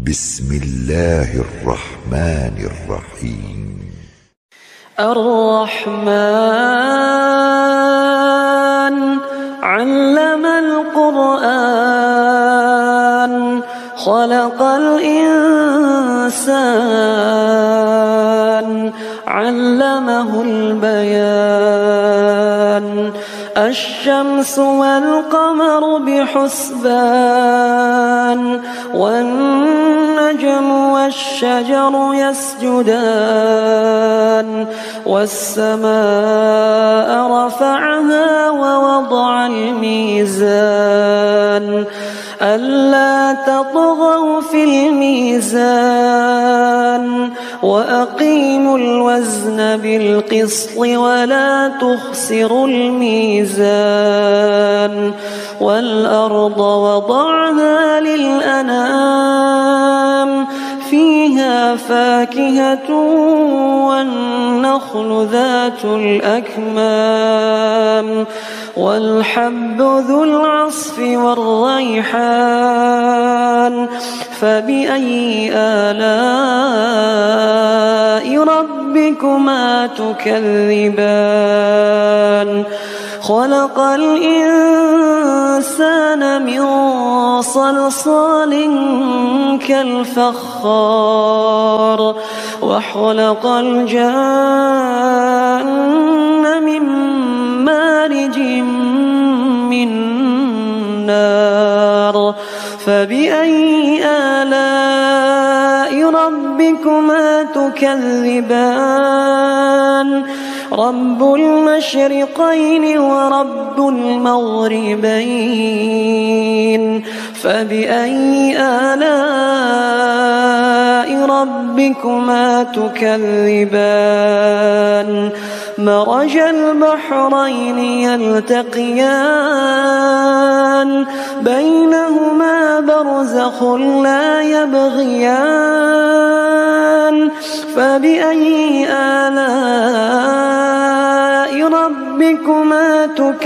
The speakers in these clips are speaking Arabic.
بسم الله الرحمن الرحيم. الرحمن علم القرآن خلق الإنسان علمه البيان الشمس والقمر بحسبان والنجم والشجر يسجدان والسماء رفعها ووضع الميزان ألا تطغوا في الميزان وأقيموا الوزن بالقسط ولا تخسروا الميزان والأرض وضعها للأنام فيها فاكهة والنخل ذات الأكمام والحب ذو العصف والريحان فبأي آلاء ربكما تكذبان خلق الإنسان من صلصال كالفخار وخلق الجان من مارج من نار فبأي آلاء ربكما تكذبان رب المشرقين ورب المغربين فبأي آلاء ربكما تكذبان مرج البحرين يلتقيان بينهما برزخ لا يبغيان فبأي آلاء ربكما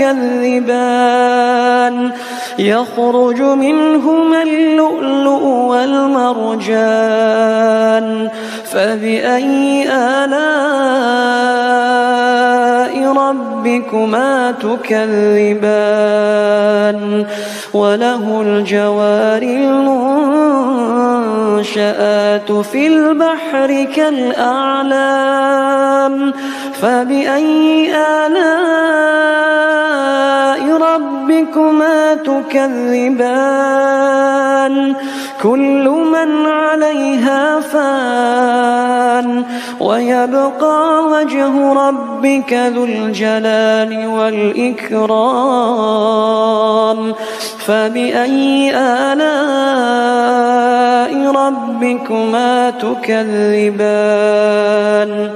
تكذبان يخرج منهما اللؤلؤ والمرجان فبأي آلاء ربكما تكذبان وله الجوار المنشآت في البحر كالأعلام فبأي آلاء ربكما تكذبان كل من عليها فان ويبقى وجه ربك ذو الجلال والإكرام فبأي آلاء ربكما تكذبان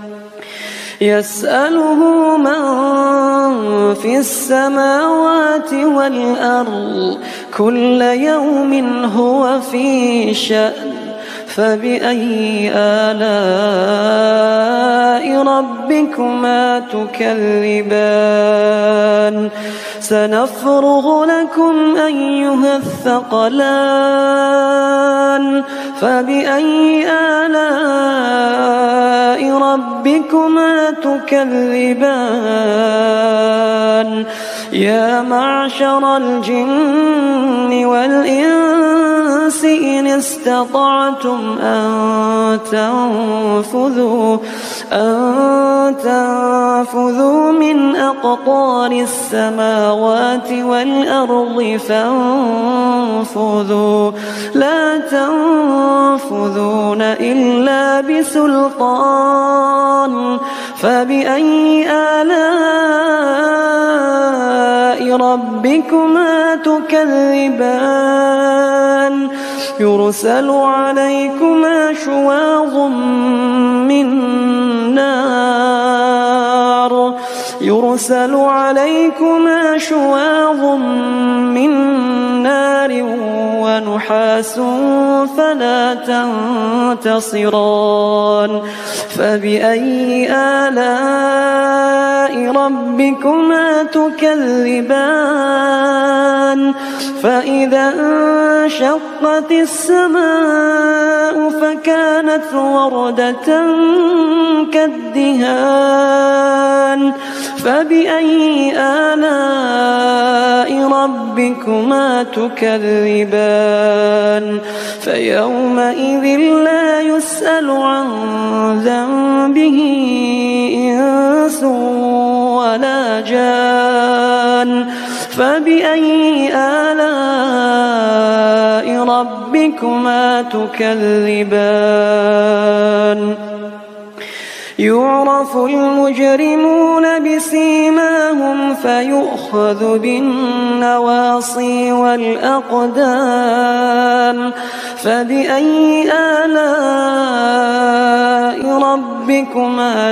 يسأله من في السماوات والأرض كل يوم هو في شأن فبأي آلاء ربكما تكذبان سنفرغ لكم أيها الثقلان فبأي آلاء ربكما تكذبان يا معشر الجن والإنس إن استطعتم أن تنفذوا من أقطار السماوات والأرض فانفذوا لا تنفذون إلا بسلطان فبأي آلاء ربكما تكذبان يرسل عليكما شواظ من نار يرسل عليكما شواظ من نار ونحاس فلا تنتصران فبأي آلاء ربكما تكذبان فإذا انشقت السماء فكانت وردة كالدهان فبأي آلاء ربكما تكذبان فيومئذ لا يسأل عن ذنبه إنس ولا جان فبأي آلاء ربكما تكذبان يعرف المجرمون بسيماهم فيؤخذ بالنواصي والأقدام فبأي آلاء ربكما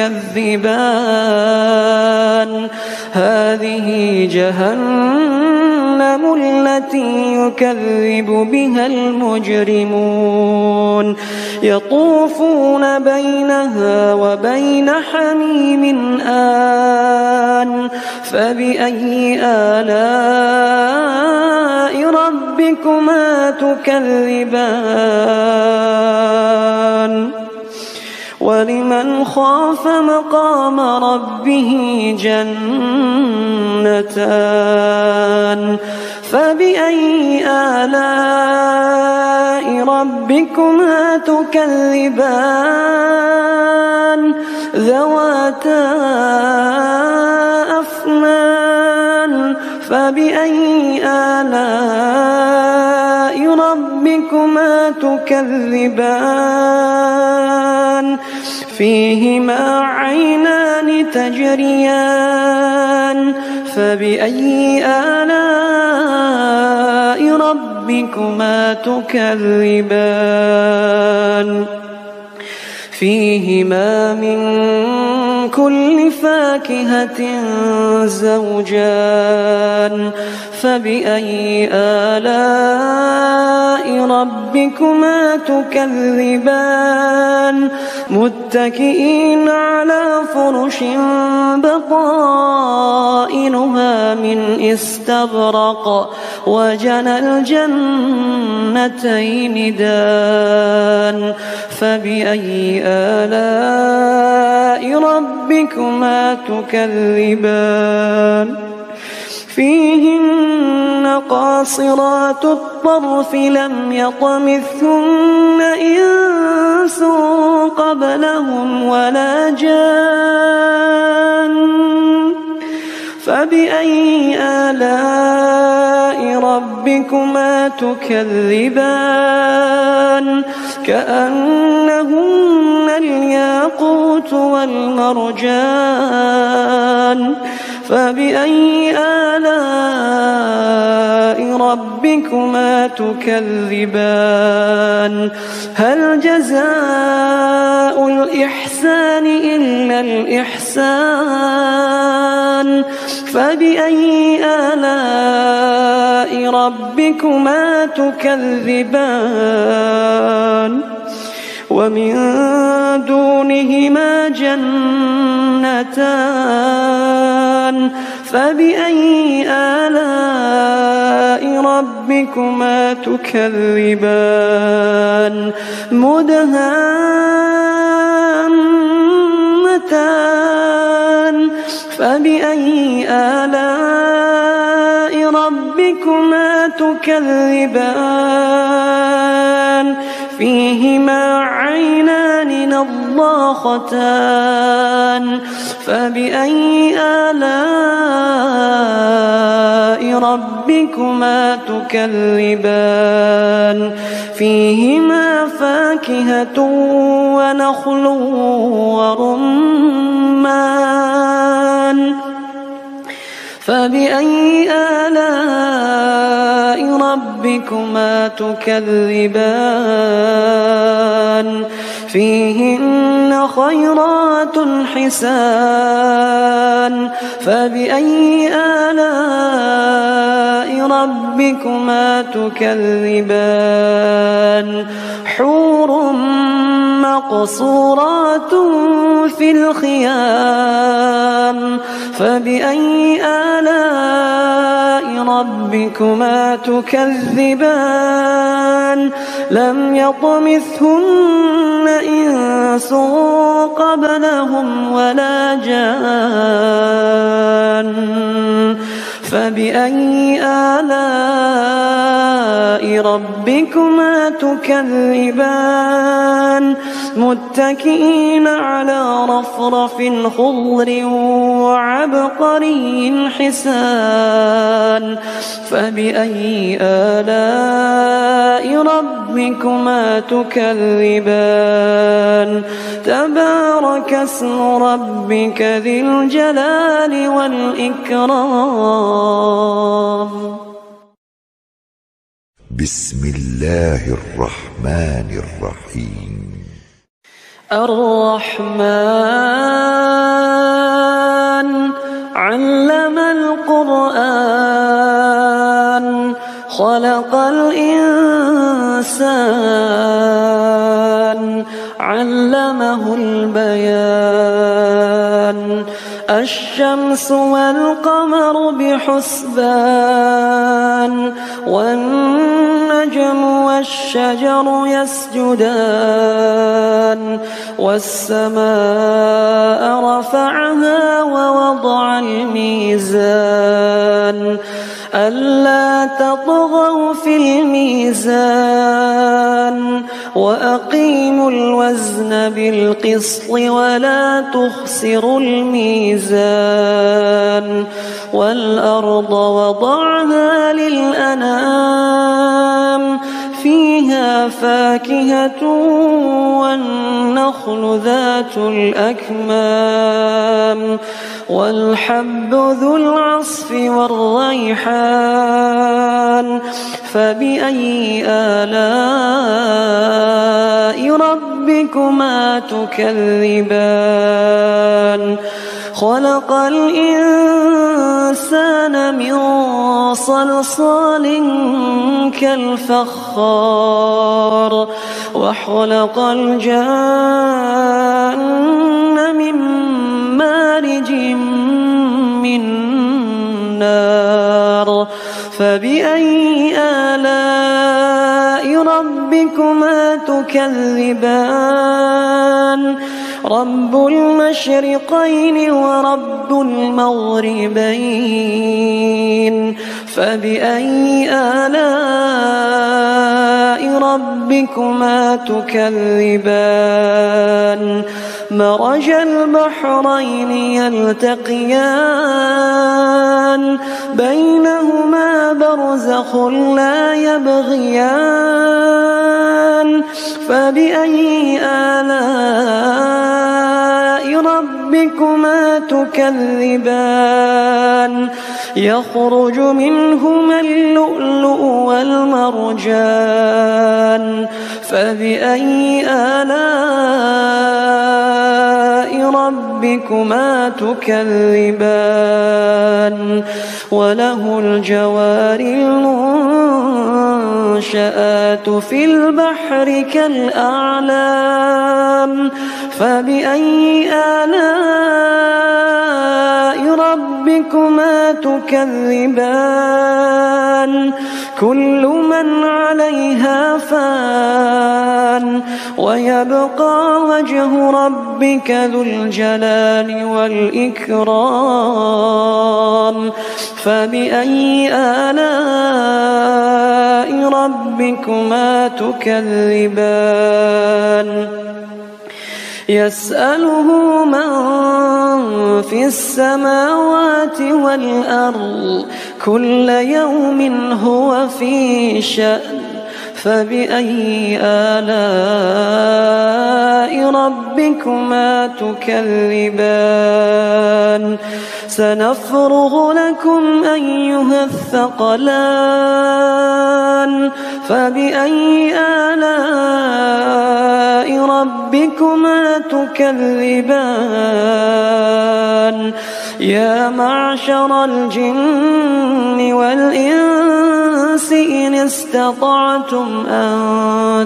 تكذبان هذه جهنم التي يكذب بها المجرمون يطوفون بينها وبين حميم آن فبأي آلاء ربكما تكذبان ولمن خاف مقام ربه جنتان فبأي آلاء ربكما تكذبان ذواتا أفنان فبأي آلاء ربكما تكذبان فيهما عينان تجريان فبأي آلاء ربكما تكذبان فيهما من كل فاكهة زوجان فبأي آلاء ربكما تكذبان متكئين على فرش بطائنها من استبرق وجنى الجنتين دان فبأي آلاء ربكما تكذبان فيهن قاصرات الطرف لم يطمثهن إنس قبلهم ولا جان فبأي آلاء ربكما تكذبان كأنهن الياقوت والمرجان فبأي آلاء ربكما تكذبان هل جزاء الإحسان إلا الإحسان فبأي آلاء ربكما تكذبان ومن دونهما جنتان فبأي آلاء ربكما تكذبان مدهامتان فبأي آلاء ربكما تكذبان فيهما عينان نضاختان فبأي آلاء ربكما تكذبان فيهما فاكهة ونخل ورمان فبأي آلاء ربكما تكذبان فيهن خيرات حسان فبأي آلاء ربكما تكذبان حور مقصورات في الخيام فبأي آلاء ربكما تكذبان لم يطمثهن إنس قبلهم ولا جان فبأي آلاء ربكما تكذبان متكئين على رفرف خضر وعبقري حسان فبأي آلاء ربكما تكذبان تبارك اسم ربك ذي الجلال والإكرام بسم الله الرحمن الرحيم الرحمن علم القرآن خلق الإنسان علمه البيان الشمس والقمر بحسبان والنجم والشجر يسجدان والسماء رفعها ووضع الميزان ألا تطغوا في الميزان وأقيموا الوزن بالقسط ولا تخسروا الميزان والأرض وضعها للأنام فيها فاكهة والنخل ذات الأكمام والحب ذو العصف والريحان فبأي آلاء ربكما تكذبان خلق الإنسان من صلصال كالفخار وخلق الجان من مارج من نار فبأي آلاء ربكما تكذبان رب المشرقين ورب المغربين فبأي آلاء ربكما تكذبان مرج البحرين يلتقيان بينهما برزخ لا يبغيان فبأي آلاء ربكما تكذبان يخرج منهما اللؤلؤ والمرجان فبأي آلاء ربكما تكذبان وله الجوار المنشآت في البحر كالأعلام فبأي آلاء ربكما تكذبان كل من عليها فان ويبقى وجه ربك ذو الجلال والإكرام فبأي آلاء ربكما تكذبان يسأله من في السماوات والأرض كل يوم هو في شأن فبأي آلاء ربكما تكذبان سنفرغ لكم أيها الثقلان فبأي آلاء ربكما ربكما تكذبان يا معشر الجن والإنس إن استطعتم أن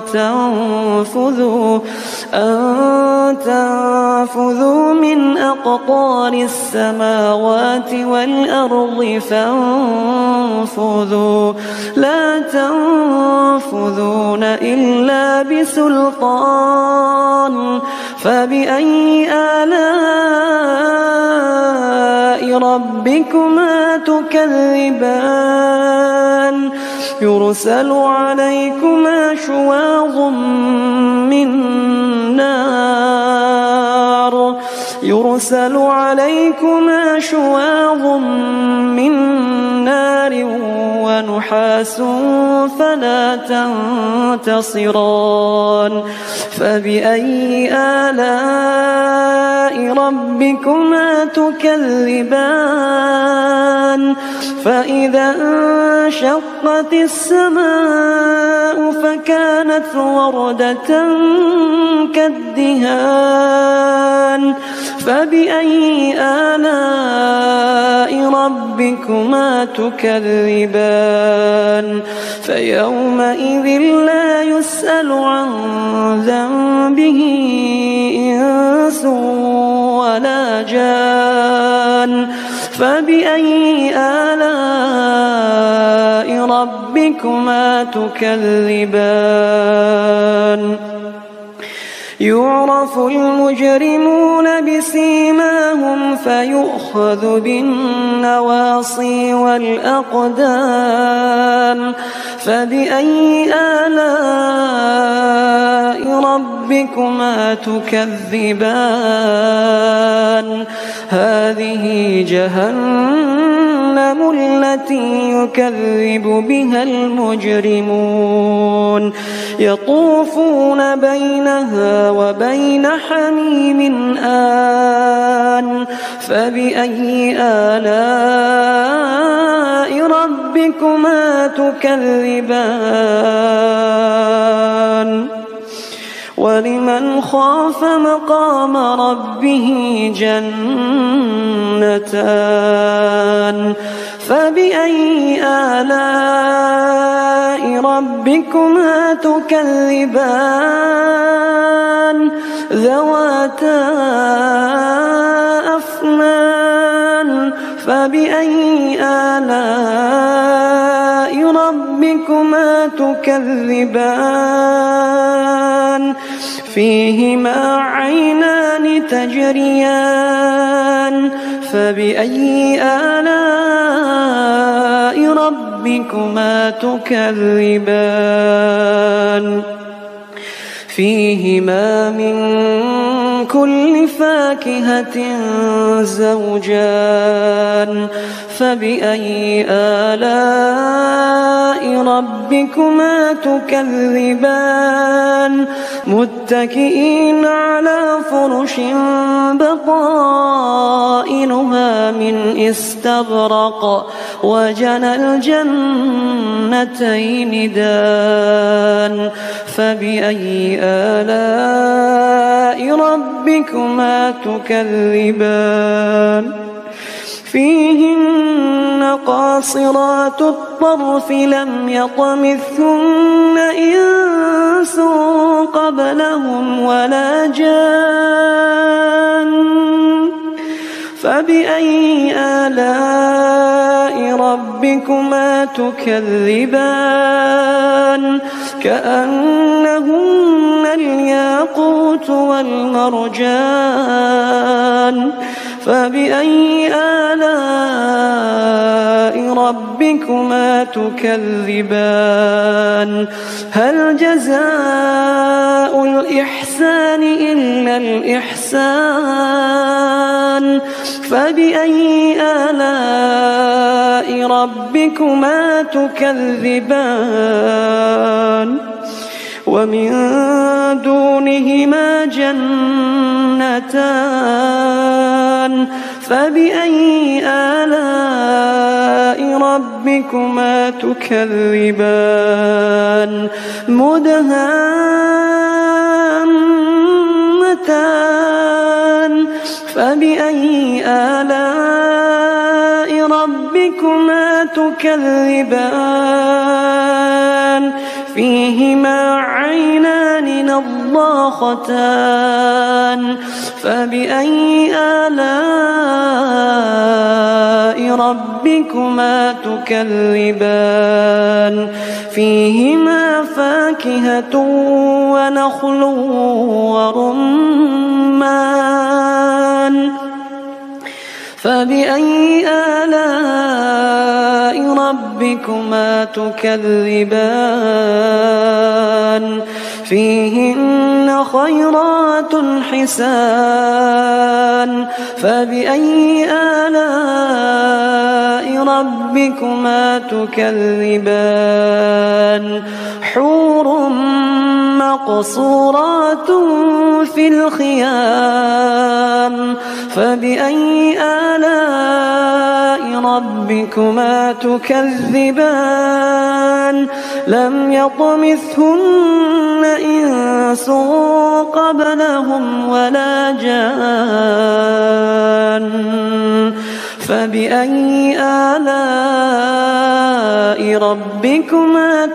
تنفذوا من أقطار السماوات والأرض فانفذوا لا تنفذون إلا بسلطان فبأي آلاء ربكما تكذبان يرسل عليكما شواظ من نار ونحاس فلا تنتصران فبأي آلاء ربكما تكذبان فإذا انشقت السماء فكانت وردة كالدهان فبأي آلاء ربكما تكذبان فيومئذ لا يسأل عن ذنبه إنس ولا جان فبأي آلاء ربكما تكذبان يعرف المجرمون بسيماهم فيؤخذ بالنواصي والأقدام فبأي آلاء ربكما تكذبان هذه جهنم التي يكذب بها المجرمون يطوفون بينها وبين حميم آن فبأي آلاء ربكما تكذبان ولمن خاف مقام ربه جنتان فبأي آلاء ربكما تكذبان ذواتا أفنان فبأي آلاء ربكما تكذبان فيهما عينان تجريان فبأي آلاء ربكما تكذبان فيهما من كل فاكهة زوجان فبأي آلاء ربكما تكذبان متكئين على فرش بطائنها من استبرق وجنى الجنتين دان فبأي آلاء ربكما تكذبان فيهن قاصرات الطرف لم يطمثهن إنس قبلهم ولا جان فبأي آلاء ربكما تكذبان كأنهن الياقوت والمرجان فبأي آلاء ربكما تكذبان هل جزاء الإحسان إلا الإحسان فبأي آلاء ربكما تكذبان ومن دونهما جنتان فبأي آلاء ربكما تكذبان مدهامتان آلاء ربكما تكذبان فيهما عينان نضاختان فبأي آلاء ربكما تكذبان فيهما فاكهة ونخل ورمان فبأي آلاء ربكما تكذبان فيهن خيرات حسان فبأي آلاء ربكما تكذبان حور مقصورات في الخيام فبأي آلاء ربكما تكذبان لم يطمثهن إنس قبلهم ولا جان فبأي آلاء ربكما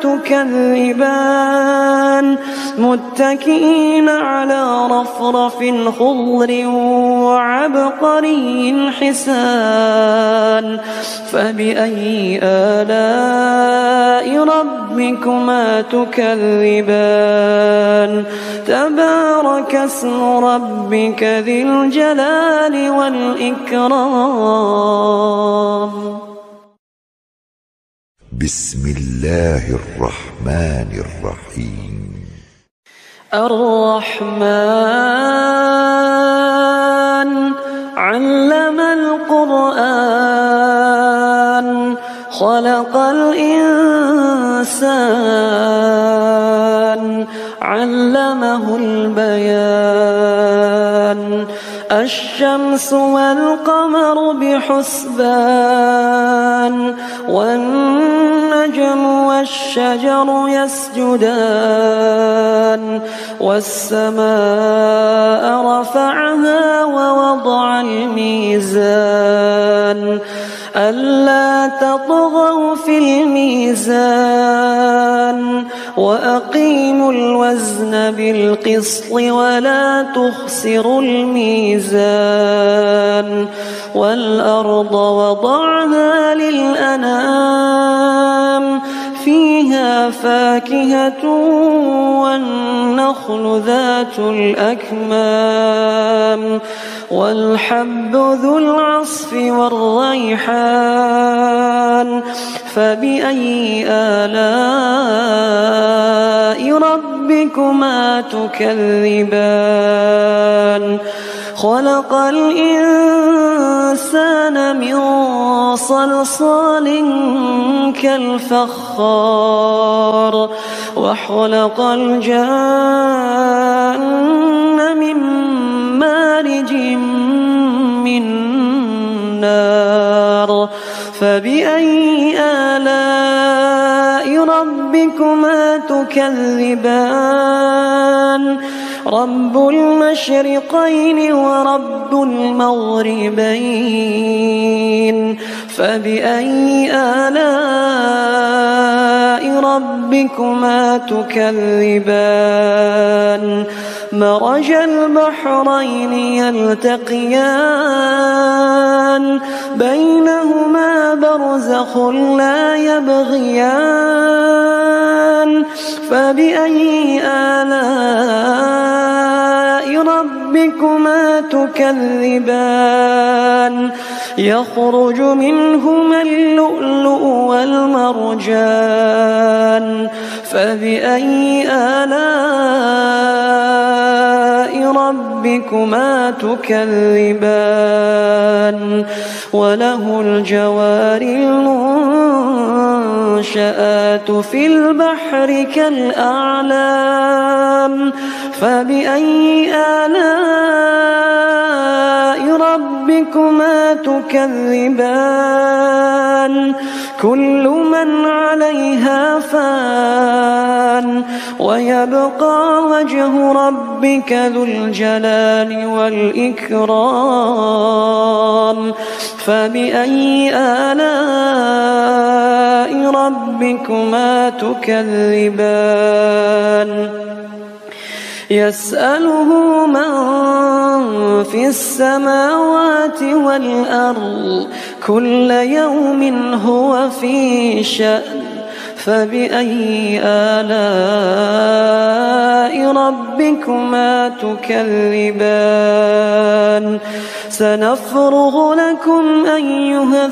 تكذبان متكئين على رفرف خضر وعبقري حسان فبأي آلاء ربكما تكذبان تبارك اسم ربك ذي الجلال والإكرام بسم الله الرحمن الرحيم الرحمن علم القرآن خلق الإنسان علمه البيان الشمس والقمر بحسبان والنجم والشجر يسجدان والسماء رفعها ووضع الميزان ألا تطغوا في الميزان وأقيموا الوزن بالقسط ولا تخسروا الميزان والأرض وضعها للأنام فيها فاكهة والنخل ذات الأكمام والحب ذو العصف والريحان فبأي آلاء ربكما تكذبان خلق الإنسان من صلصال كالفخار وخلق الجان من مارج من نار فبأي آلاء ربكما تكذبان رب المشرقين ورب المغربين فبأي آلاء ربكما تكذبان مرج البحرين يلتقيان بينهما برزخ لا يبغيان فبأي آلاء ربكما تكذبان يخرج منهما اللؤلؤ والمرجان فبأي آلاء ربكما تكذبان وله الجوار المنشآت في البحر كالأعلام فبأي آلاء ربكما ربكما تكذبان كل من عليها فان ويبقى وجه ربك ذو الجلال والإكرام فبأي آلاء ربكما تكذبان يسأله من في السماوات والأرض كل يوم هو في شأن فبأي آلاء ربكما تكذبان سنفرغ لكم أيها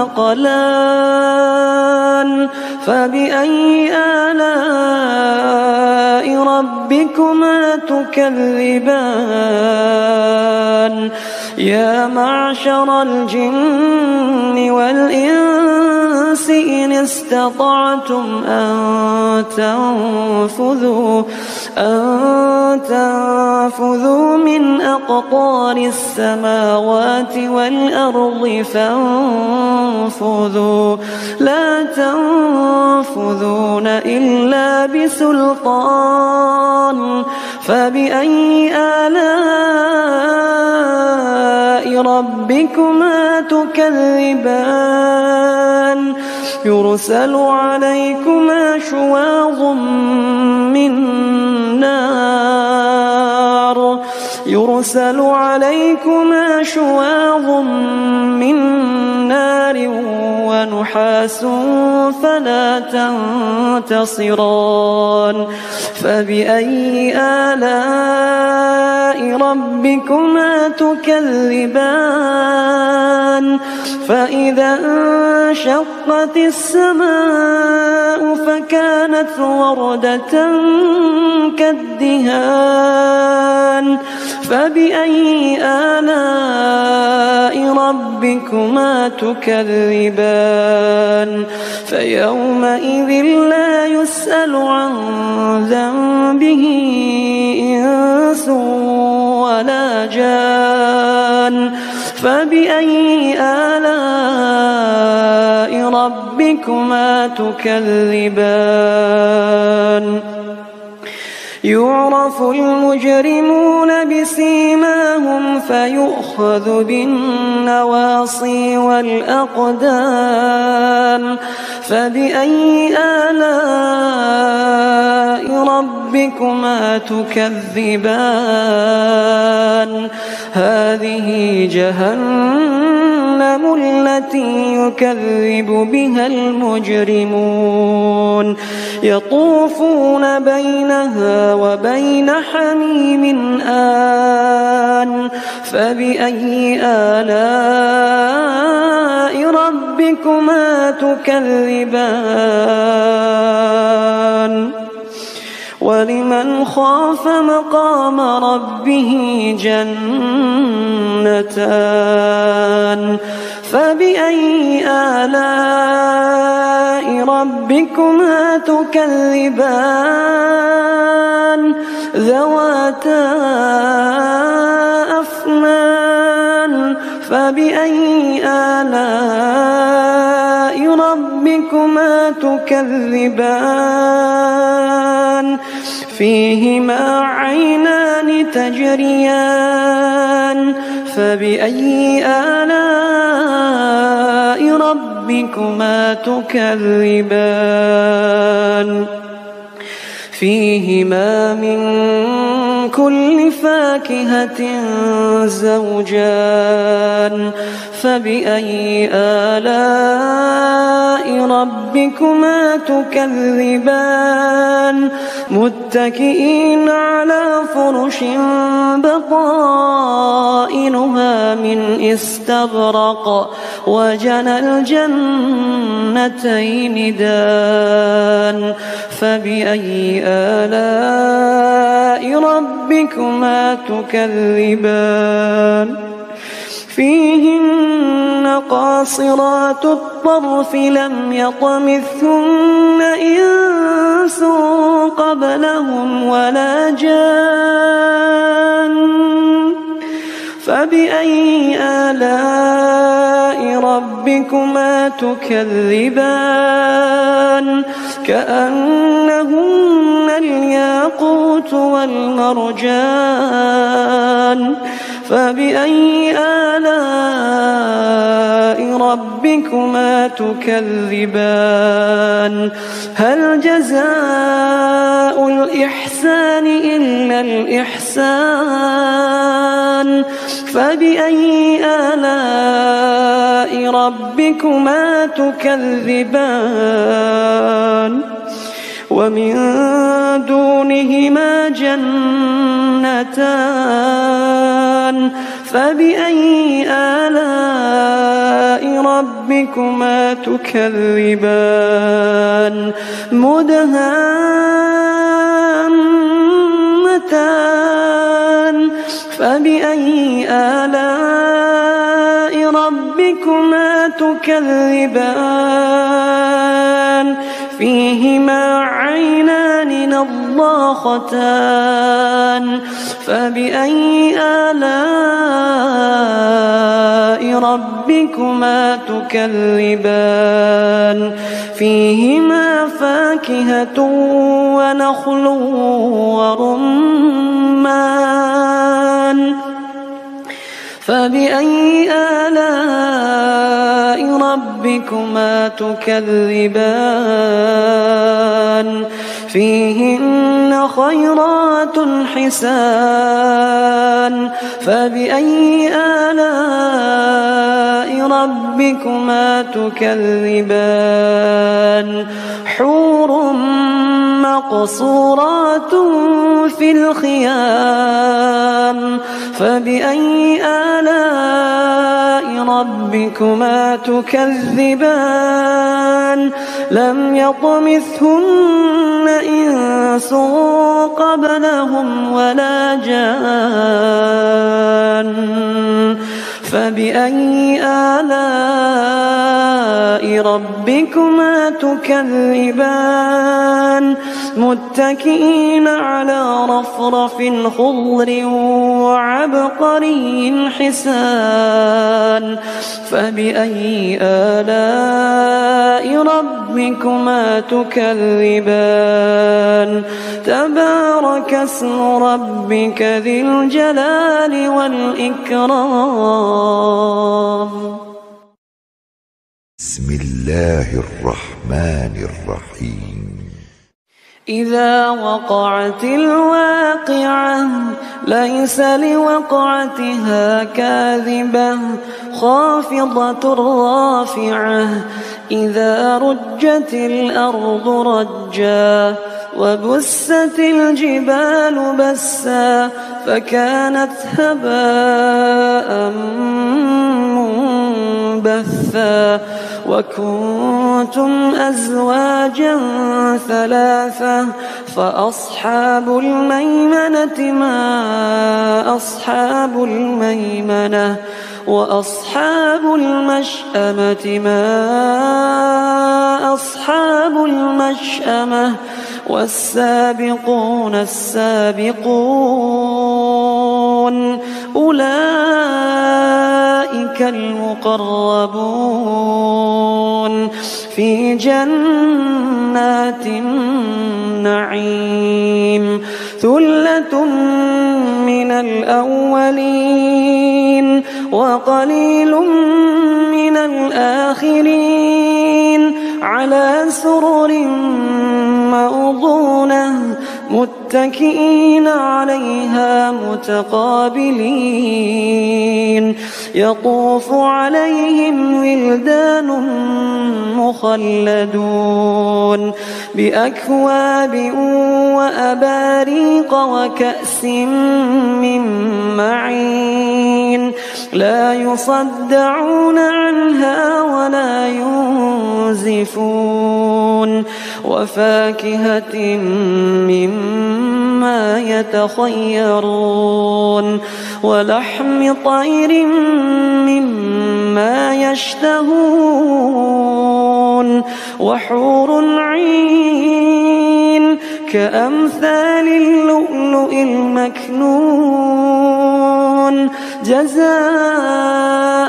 الثقلان فبأي آلاء ربكما تكذبان يا معشر الجن والإنس إن استطعتم أن تنفذوا من أقطار السماوات والأرض فانفذوا لا تنفذون إلا بسلطان فبأي آلاء ربكما تكذبان يرسل عليكما شواظ من نار ونحاس فلا تنتصران فبأي آلاء ربكما تكذبان فإذا انشقت السماء فكانت وردة كالدهان فبأي آلاء ربكما تكذبان فيومئذ لا يسأل عن ذنبه إنس ولا جان فبأي آلاء ربكما تكذبان يعرف المجرمون بسيماهم فيؤخذ بالنواصي والأقدام فبأي آلاء ربكما تكذبان هذه جهنم التي يكذب بها المجرمون يطوفون بينها وبين حميم آن فبأي آلاء ربكما تكذبان ولمن خاف مقام ربه جنتان فبأي آلاء ربكما تكذبان ذواتا أفنان فبأي آلاء ربكما تكذبان فيهما عينان تجريان فبأي آلاء ربكما تكذبان فيهما من كل فاكهة زوجان فبأي آلاء ربكما تكذبان متكئين على فرش بطائنها من استبرق وجنى الجنتين دان فبأي آلاء ربكما تكذبان فيهن قاصرات الطرف لم يطمثهن إنس قبلهم ولا جان فبأي آلاء ربكما تكذبان كأنهن الياقوت والمرجان فبأي آلاء ربكما تكذبان هل جزاء الإحسان إلا الإحسان فبأي آلاء ربكما تكذبان ومن دونهما جنتان فبأي آلاء ربكما تكذبان مدهامتان فبأي آلاء ربكما تكذبان فيهما عينان نضاختان فبأي آلاء ربكما تكذبان فيهما فاكهة ونخل ورمان فبأي آلاء ربكما تكذبان فيهن خيرات حسان فبأي آلاء ربكما تكذبان حور مقصورات في الخيام فبأي آلاء ربكما تكذبان لم يطمثهن إنس قبلهم ولا جان فبأي آلاء ربكما تكذبان متكئين على رفرف خضر وعبقري حسان فبأي آلاء ربكما تكذبان تبارك اسم ربك ذي الجلال والإكرام بسم الله الرحمن الرحيم إذا وقعت الواقعة ليس لوقعتها كاذبة خافضة رافعة إذا رجت الأرض رجا وبست الجبال بسا فكانت هباء منبثا وكنتم أزواجا ثلاثة فأصحاب الميمنة ما أصحاب الميمنة وأصحاب المشأمة ما أصحاب المشأمة والسابقون السابقون أولئك المقربون في جنات النعيم ثلة من الأولين وقليل من الآخرين على سرر موضونة متكئين عليها متقابلين يطوف عليهم ولدان مخلدون بأكواب وأباريق وكأس من معين لا يصدعون عنها ولا ينزفون وفاكهة مما يتخيرون ولحم طير مما يشتهون وحور عين كأمثال اللؤلؤ المكنون جزاء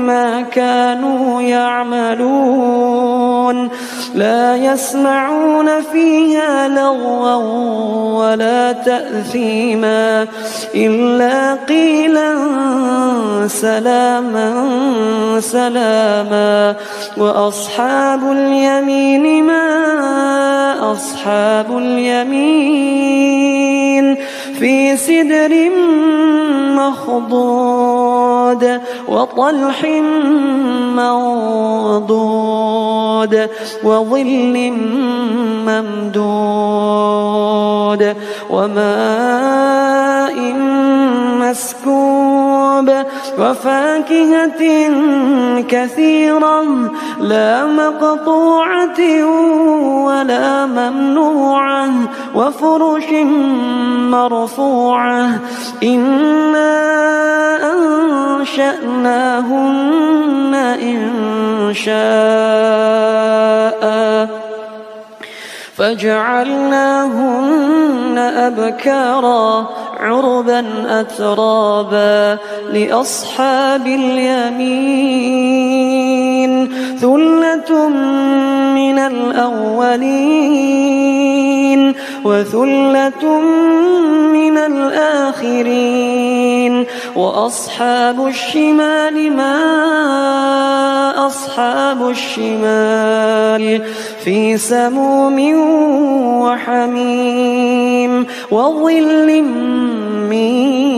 ما كانوا يعملون لا يسمعون فيها لغوا ولا تأثيما إلا قيلا سلاما سلاما وأصحاب اليمين ما أصحاب اليمين في سدر مخضود وطلح منضود وظل ممدود وماء مسكوب وفاكهة كثيرة لا مقطوعة ولا ممنوعة وفرش مرفوعة إنا أنشأناهن إنشاء فجعلناهن أبكارا عربا أترابا لأصحاب اليمين ثلة من الأولين وثلة من الآخرين وأصحاب الشمال ما أصحاب الشمال في سموم وحميم وظل من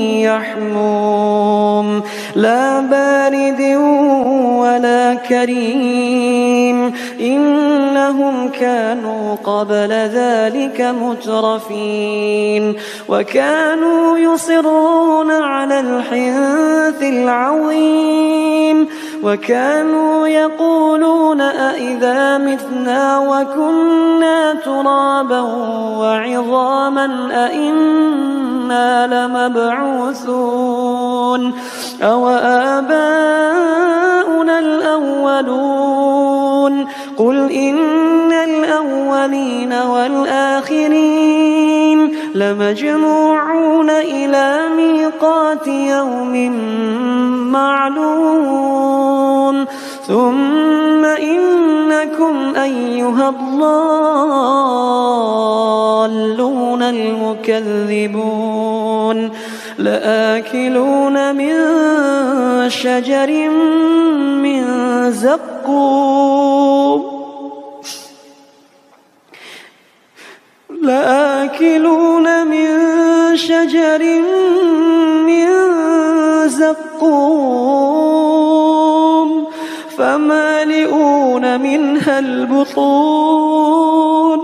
يحموم لا بارد ولا كريم إنهم كانوا قبل ذلك مترفين وكانوا يصرون على الحنث العظيم وكانوا يقولون أئذا متنا وكنا ترابا وعظاما أئنا لمبعوثون أو آباؤنا الأولون قل إن الأولين والآخرين لمجموعون إلى ميقات يوم معلوم ثم إنكم أيها الضالون المكذبون لآكلون من شجر من زقوم لآكلون من شجر من زقوم فمالئون منها البطون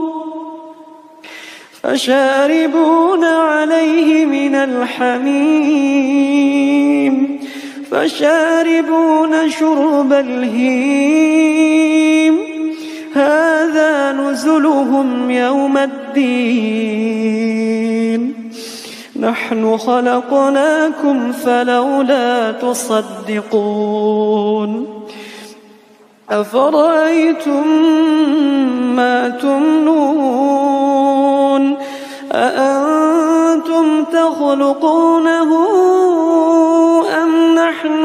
فشاربون عليه من الحميم فشاربون شرب الهيم هذا نزلهم يوم الدين نحن خلقناكم فلولا تصدقون أفرأيتم ما تمنون أأنتم تخلقونه أم نحن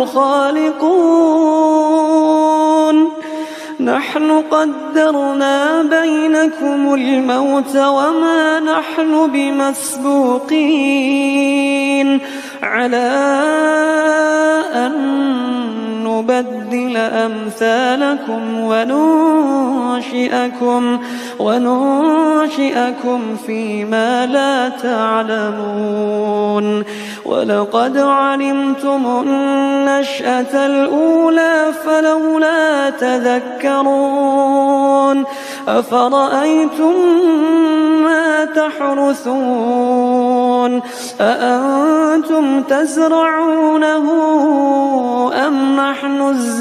الخالقون نحن قدرنا بينكم الموت وما نحن بمسبوقين على أن نبدل أمثالكم وننشئكم فيما لا تعلمون ولقد علمتم النشأة الأولى فلولا تذكرون أفرأيتم ما تحرثون أأنتم تزرعونه أم نحن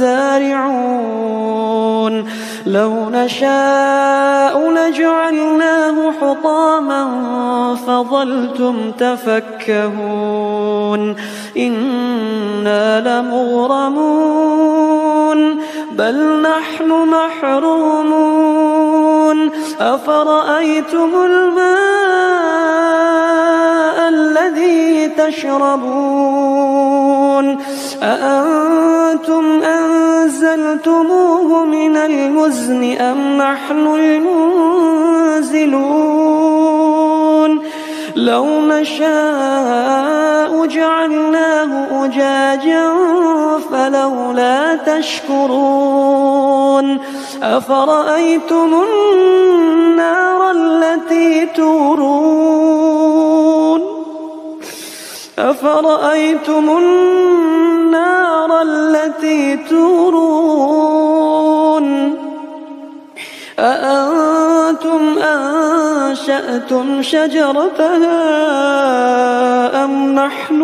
الزارعون لو نشاء لجعلناه حطاما فظلتم تفكهون إنا لمغرمون بل نحن محرومون أفرأيتم الماء الذي تشربون أأنتم أنزلتموه من المزن أم نحن المنزلون لو نشاء جعلناه أجاجا فلولا تشكرون أفرأيتم النار التي تورون أأنتم أنشأتم شجرتها أم نحن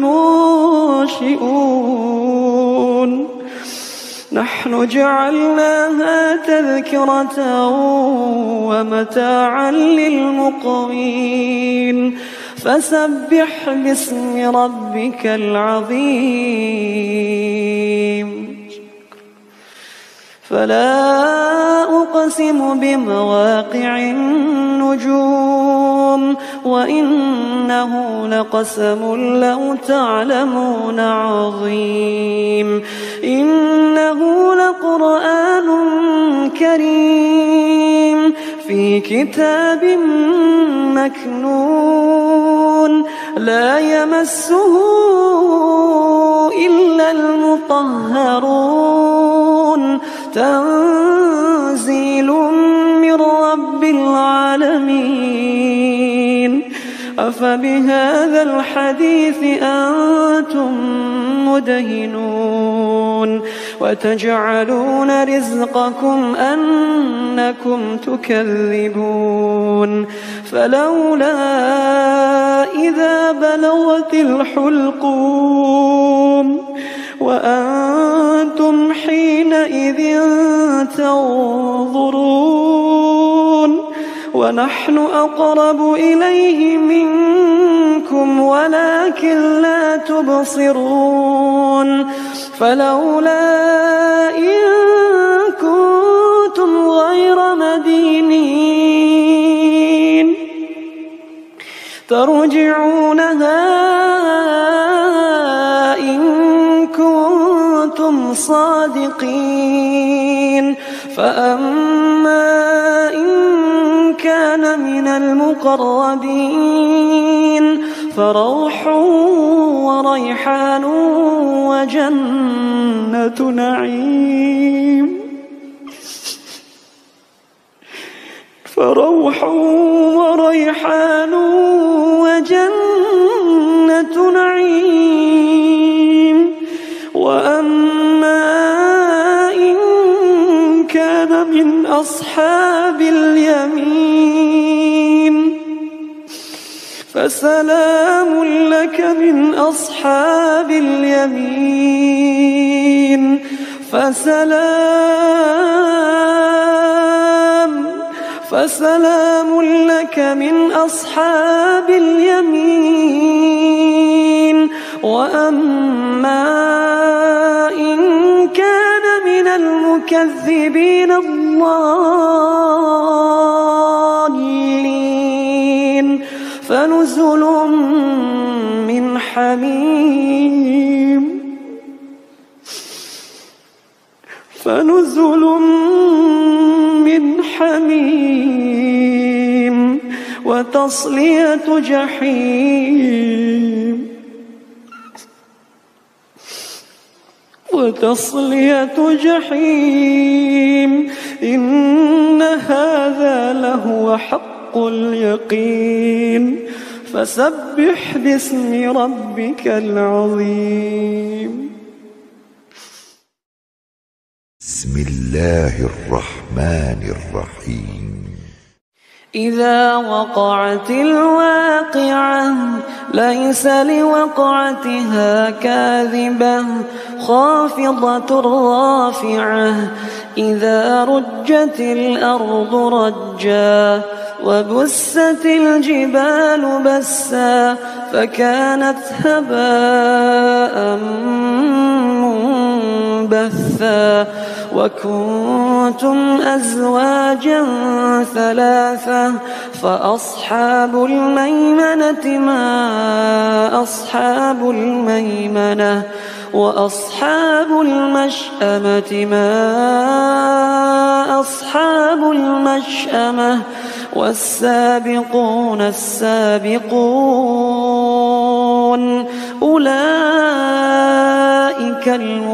المنشئون نحن جعلناها تذكرة ومتاعا للمقوين فسبح باسم ربك العظيم فلا أقسم بمواقع النجوم وإنه لقسم لو تعلمون عظيم إنه لقرآن كريم في كتاب مكنون لا يمسه إلا المطهرون تنزيل من رب العالمين أفبهذا الحديث أنتم مدهنون وتجعلون رزقكم أنكم تكذبون فلولا إذا بلغت الحلقوم وأنتم حينئذ تنظرون ونحن أقرب إليه منكم ولكن لا تبصرون فلولا إن كنتم غير مدينين ترجعونها إن كنتم صادقين فأما إن كان من المقربين فروح وريحان وجنة نعيم فروح وريحان وجنة نعيم وأما إن كان من أصحاب اليمين فسلام لك من أصحاب اليمين فسلام لك من أصحاب اليمين وأما إن كان من المكذبين الضالين فنزل من حميم وتصلية جحيم إن هذا لهو حق اليقين فسبح باسم ربك العظيم بسم الله الرحمن الرحيم إذا وقعت الواقعة ليس لوقعتها كاذبة خافضة رافعة إذا رجت الأرض رجا وبست الجبال بسا فكانت هباء منبثا وكنتم أزواجا ثلاثة فأصحاب الميمنة ما أصحاب الميمنة وأصحاب المشأمة ما أصحاب المشأمة والسابقون السابقون أولئك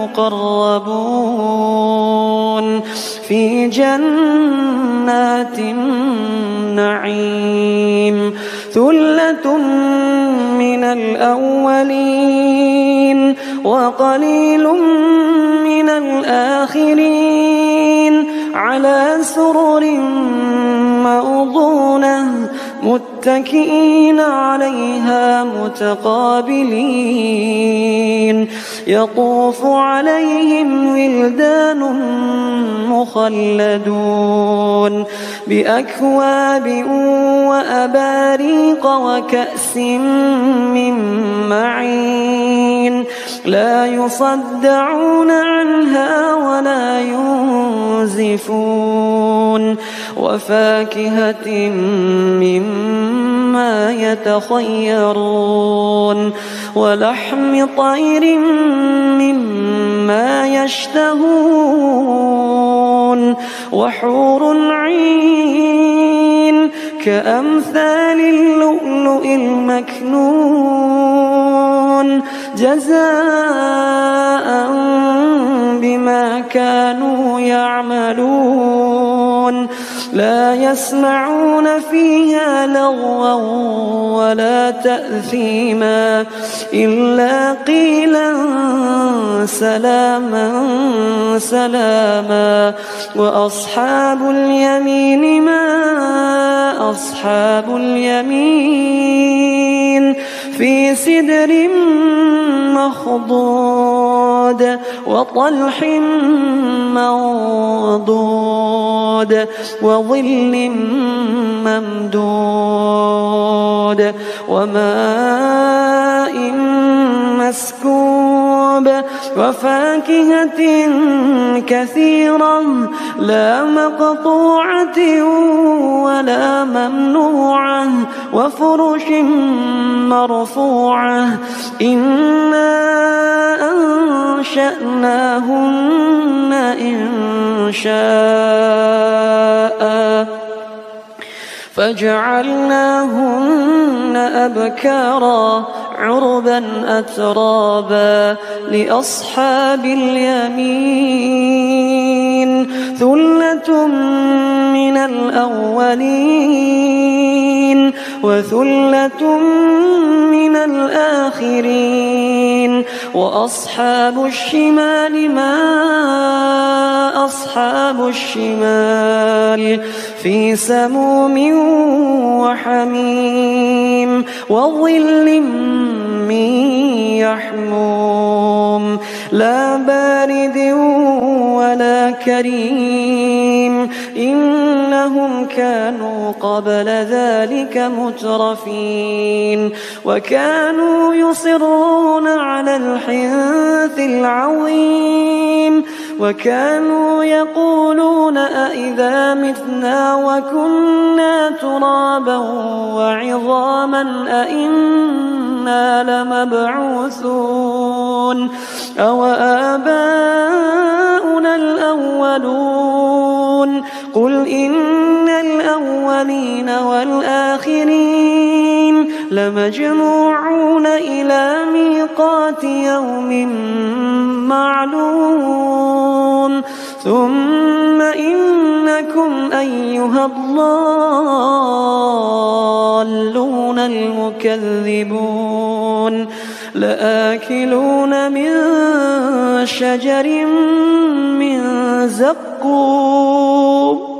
المقربون في جنات النعيم ثلة من الأولين وقليل من الآخرين على سرر موضونة متكئين عليها متقابلين يطوف عليهم ولدان مخلدون بأكواب وأباريق وكأس من معين لا يصدعون عنها ولا ينزفون وفاكهة مما يتخيرون ولحم طير مما يشتهون وحور عين كأمثال اللؤلؤ المكنون جزاء بما كانوا يعملون لا يسمعون فيها لغوا ولا تأثيما إلا قيلا سلاما سلاما وأصحاب اليمين ما أصحاب اليمين في سدر مخضود وطلح منضود وظل ممدود وماء مسكوب وفاكهة كثيرة لا مقطوعة ولا ممنوعة وفرش مرفوعة إنا أنشأناهن إنشاء فجعلناهن أبكارا عربا أترابا لأصحاب اليمين ثلة من الأولين وثلة من الآخرين وأصحاب الشمال ما أصحاب الشمال في سموم وحميم وظل من يحموم لا بارد ولا كريم إنهم كانوا قبل ذلك مترفين وكانوا يصرون على الحنث العظيم وكانوا يقولون أئذا متنا وكنا ترابا وعظاما أئنا لمبعوثون أو آباؤنا الأولون قل إن الأولين والآخرين لمجموعون إلى ميقات يوم معلوم ثم إنكم أيها الضالون المكذبون لآكلون من شجر من زقوم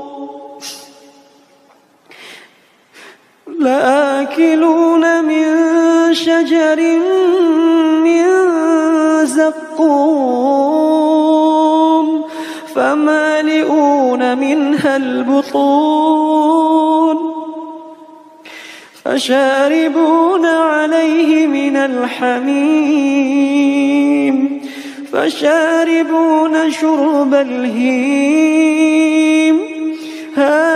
لآكلون من شجر من زقوم فمالئون منها البطون فشاربون عليه من الحميم فشاربون شرب الهيم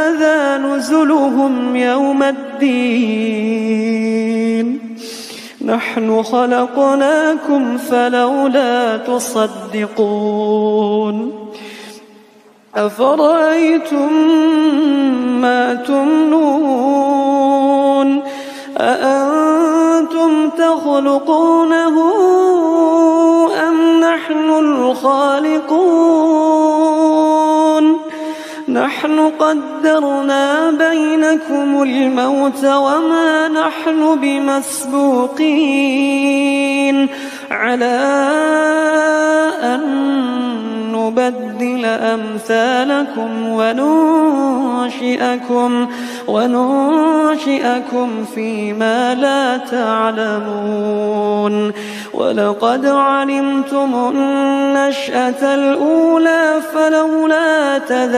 هذا نزلهم يوم الدين نحن خلقناكم فلولا تصدقون أفرأيتم ما تمنون أأنتم تخلقونه أم نحن الخالقون نحن قدرنا بينكم الموت وما نحن بمسبوقين على أن نبدل أمثالكم وننشئكم فيما لا تعلمون ولقد علمتم النشأة الأولى فلولا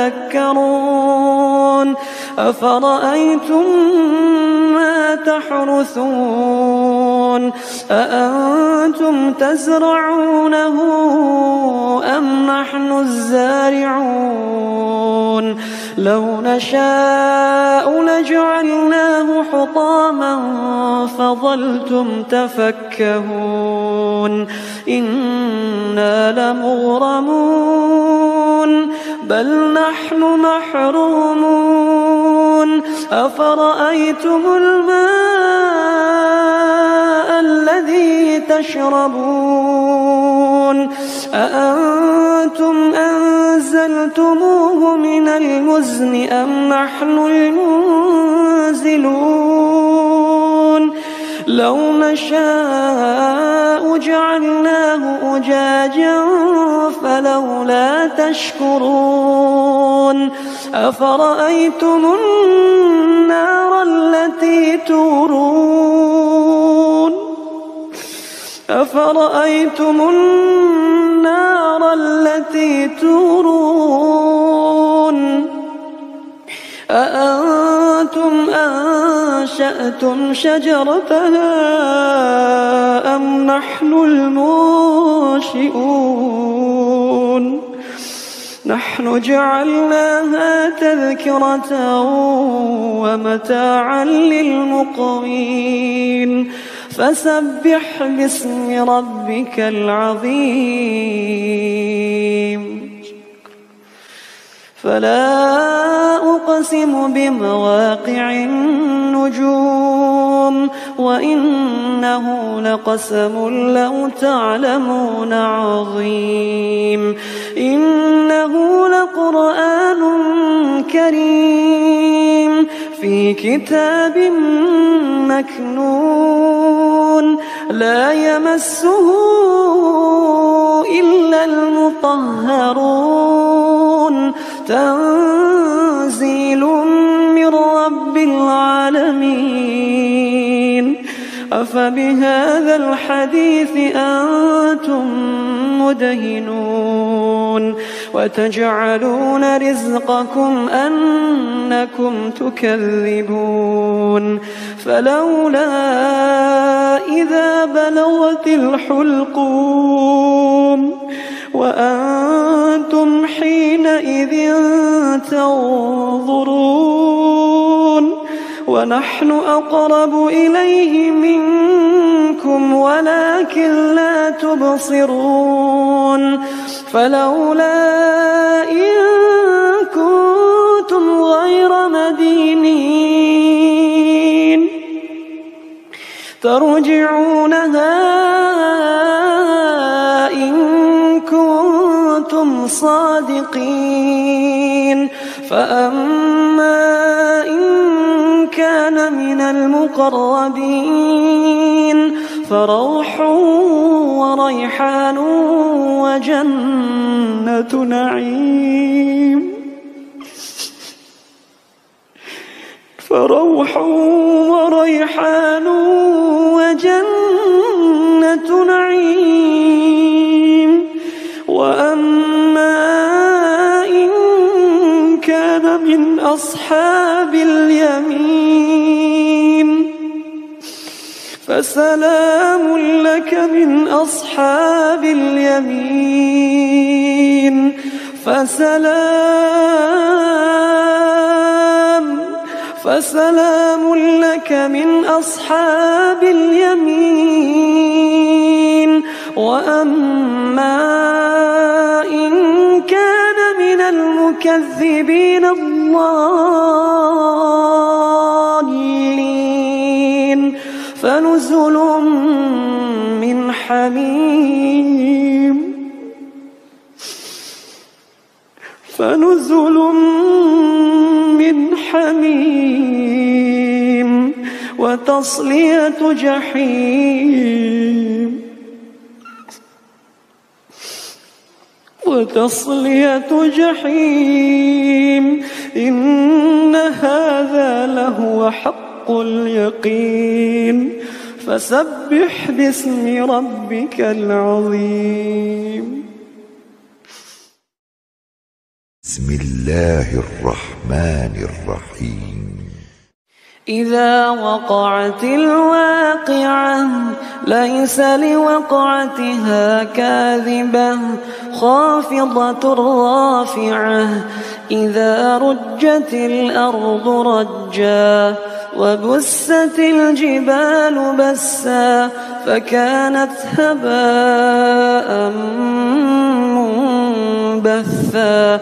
تذكرون أفرأيتم ما تحرثون أأنتم تزرعونه أم نحن الزارعون لو نشاء لجعلناه حطاما فظلتم تفكهون إنا لمغرمون بل نحن محرومون أفرأيتم الماء الذي تشربون أأنتم أنزلتموه من المزن أم نحن المنزلون لو نشاء جعلناه أجاجا فلولا تشكرون أفرأيتم النار التي تورون أأنتم أنشأتم شجرتها أم نحن المنشئون نحن جعلناها تذكرة ومتاعا للمقوين فسبح باسم ربك العظيم فلا أقسم بمواقع النجوم وإنه لقسم لو تعلمون عظيم إنه لقرآن كريم في كتاب مكنون لا يمسه إلا المطهرون تنزيل من رب العالمين أفبهذا الحديث أنتم مدهنون وتجعلون رزقكم أنكم تكذبون فلولا إذا بلغت الحلقوم وأنتم حينئذ تنظرون ونحن أقرب إليه منكم ولكن لا تبصرون فلولا إن كنتم غير مدينين ترجعونها إن كنتم صادقين فأما إن كان من المقربين فروح وريحان وجنة نعيم فروح وريحان وجنة نعيم وأما إن كان من أصحاب اليمين فسلام لك من أصحاب اليمين فسلام لك من أصحاب اليمين. وأما إن كان من المكذبين الضالين فنزل من حميم وتصلية جحيم إن هذا لهو حق اليقين. فسبح باسم ربك العظيم. بسم الله الرحمن الرحيم. إذا وقعت الواقعة ليس لوقعتها كاذبة خافضة رافعة إذا رجت الأرض رجا وبست الجبال بسا فكانت هباء منبثا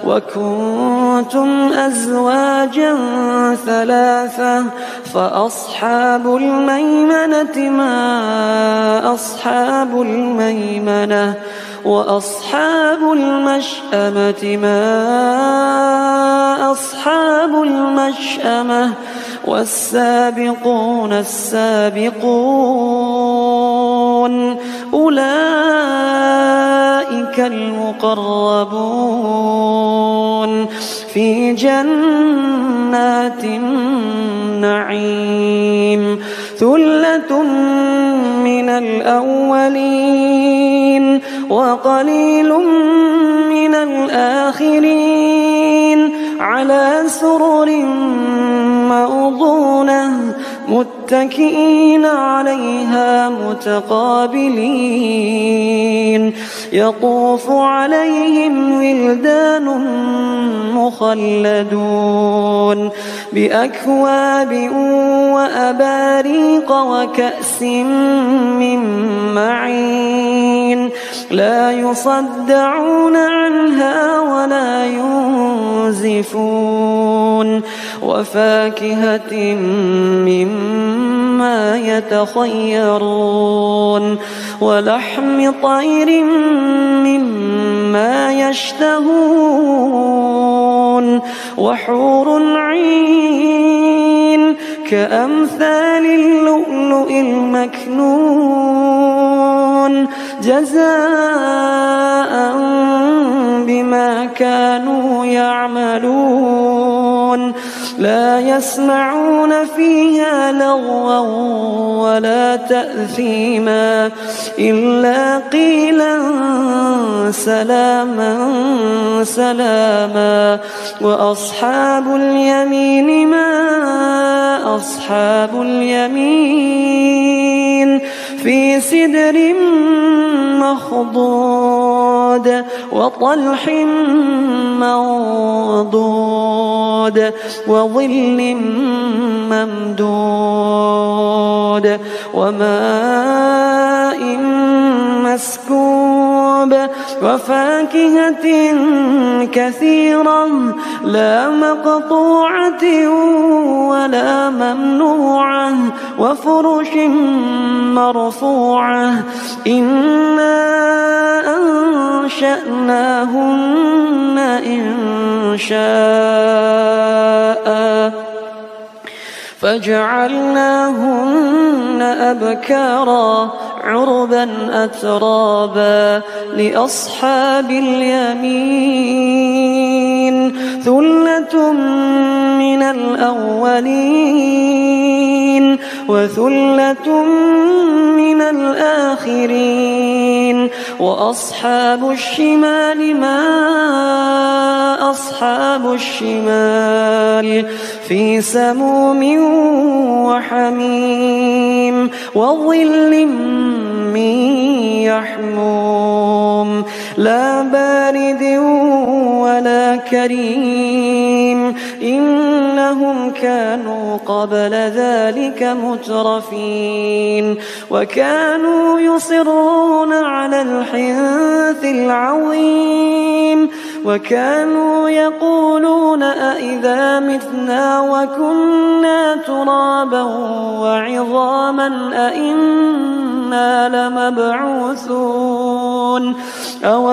وكنتم أزواجا ثلاثة فأصحاب الميمنة ما أصحاب الميمنة وأصحاب المشأمة ما أصحاب المشأمة والسابقون السابقون أولئك المقربون في جنات النعيم. ثلة من الأولين وقليل من الآخرين على سرر موضونة متكئين عليها متقابلين يطوف عليهم ولدان مخلدون بأكواب وأباريق وكأس من معين لا يصدعون عنها ولا ينزفون وفاكهة مما يتخيرون ولحم طير مما يشتهون وحور عين كأمثال اللؤلؤ المكنون جزاء بما كانوا يعملون لا يسمعون فيها لغوا ولا تأثيما إلا قيلا سلاما سلاما وأصحاب اليمين ما أصحاب اليمين في سدر مخضود وطلح منضود وظل ممدود وماء مسكوب وفاكهة كثيرة لا مقطوعة ولا ممنوعة وفرش مرفوعة إنا أنشأناهن إنشاء فجعلناهن أبكارا عربا أترابا لأصحاب اليمين ثلة من الأولين وثلة من الآخرين وأصحاب الشمال ما أصحاب الشمال في سموم وحميم وظل من يحموم لا بارد ولا كريم إنهم كانوا قبل ذلك مترفين وكانوا يصرون على الحنث العظيم وكانوا يقولون أئذا متنا وكنا ترابا وعظاما أئنا لمبعوثون أو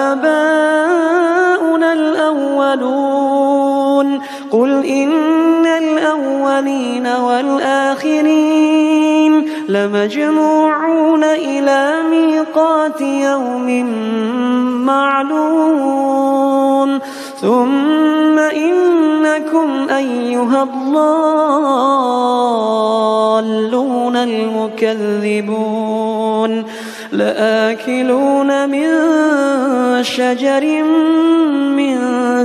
آباؤنا الأولون قل إن الأولين والآخرين لمجموعون إلى ميقات يوم معلوم ثم إنكم أيها الضالون المكذبون لآكلون من شجر من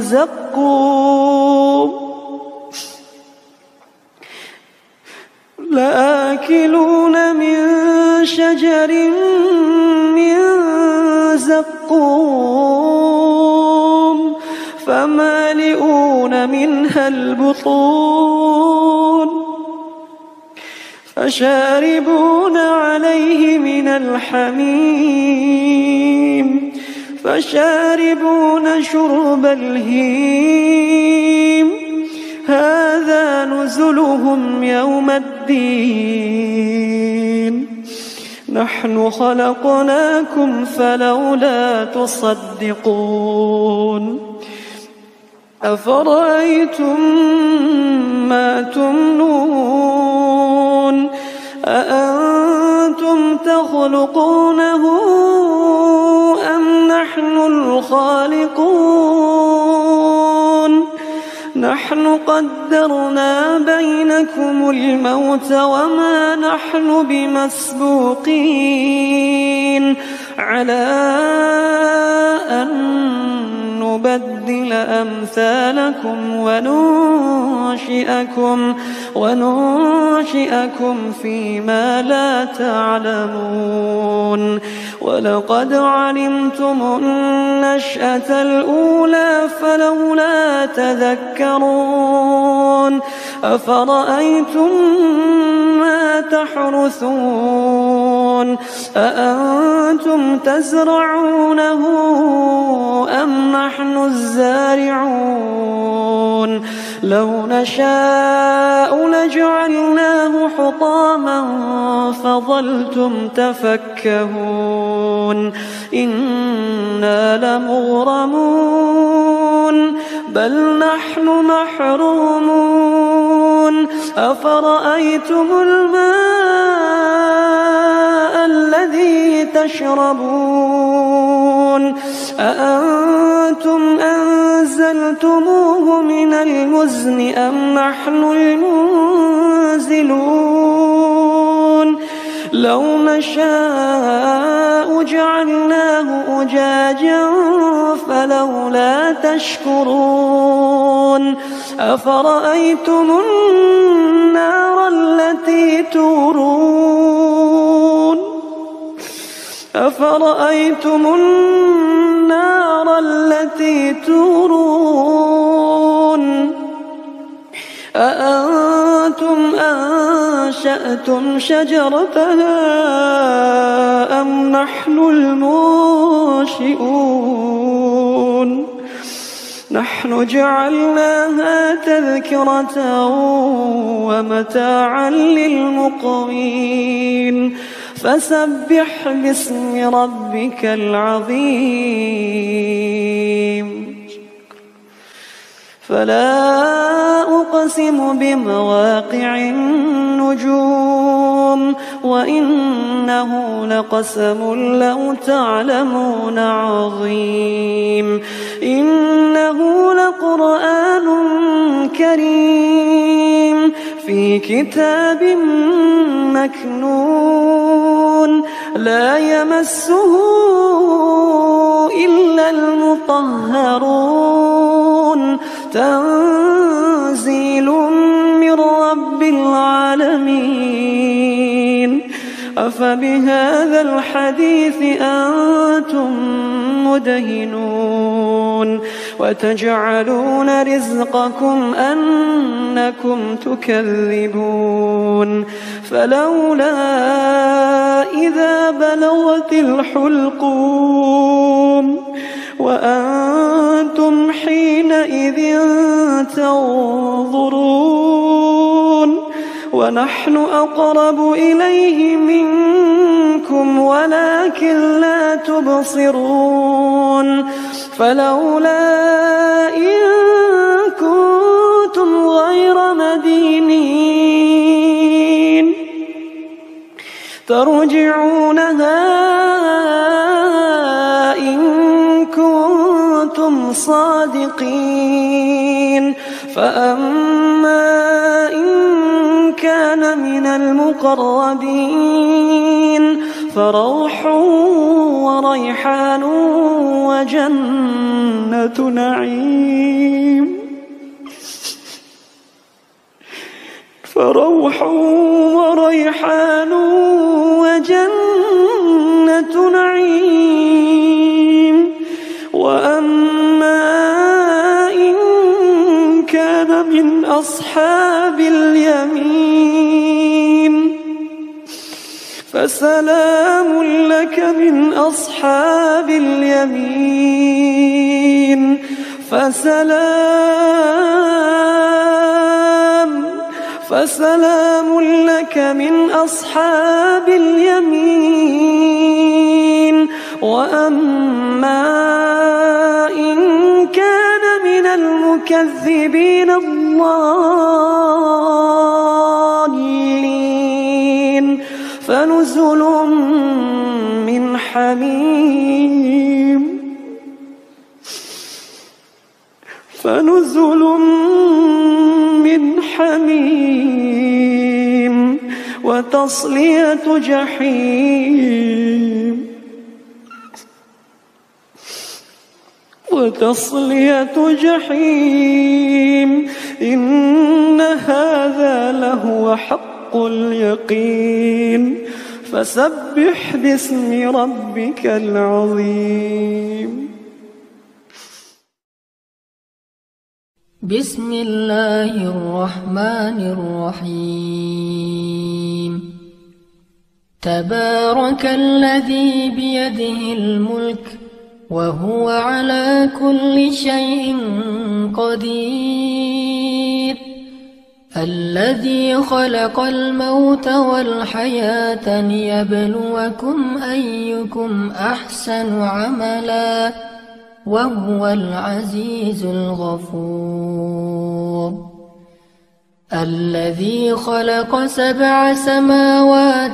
زقوم لآكلون من شجر من زقوم فمالئون منها البطون فشاربون عليه من الحميم فشاربون شرب الهيم هذا نزلهم يوم الدين نحن خلقناكم فلولا تصدقون أفرأيتم ما تمنون أأنتم تخلقونه أم نحن الخالقون نحن قدرنا بينكم الموت وما نحن بمسبوقين على أن نبدل أمثالكم وننشئكم فيما لا تعلمون ولقد علمتم النشأة الأولى فلولا تذكرون أفرأيتم ما تحرثون أأنتم تزرعونه أم نحن الزارعون لو نشاء لجعلناه حطاما فظلتم تفكهون إنا لمغرمون بل نحن محرومون أفرأيتم الماء الذي تشربون أأنتم أنزلتموه من المزن أم نحن المنزلون لو نشاء جعلناه أجاجا فلولا تشكرون أفرأيتم النار التي تورون أفرأيتم النار التي تورون أأنتم أنشأتم شجرتها أم نحن المنشئون نحن جعلناها تذكرة ومتاعا للمقوين فسبح باسم ربك العظيم فلا أقسم بمواقع النجوم وإنه لقسم لو تعلمون عظيم إنه لقرآن كريم في كتاب مكنون لا يمسه إلا المطهرون تنزيل من رب العالمين أفبهذا الحديث أنتم مدهنون وتجعلون رزقكم أنكم تكذبون فلولا إذا بلغت الحلقوم وأنتم حينئذ تنظرون ونحن أقرب إليه منكم ولكن لا تبصرون فلولا إن كنتم غير مدينين ترجعونها إن كنتم صادقين فأما إن كان من المقربين فروح وريحان وجنة نعيم فروح وريحان وجنة نعيم وأما إن كان من أصحاب اليمين فسلام لك من أصحاب اليمين فسلام لك من أصحاب اليمين وأما إن كان من المكذبين الضالين فنزل من حميم وتصلية جحيم إن هذا لهو حق اليقين فسبح باسم ربك العظيم بسم الله الرحمن الرحيم تبارك الذي بيده الملك وهو على كل شيء قدير الذي خلق الموت والحياة ليبلوكم أيكم أحسن عملا وهو العزيز الغفور الذي خلق 7 سماوات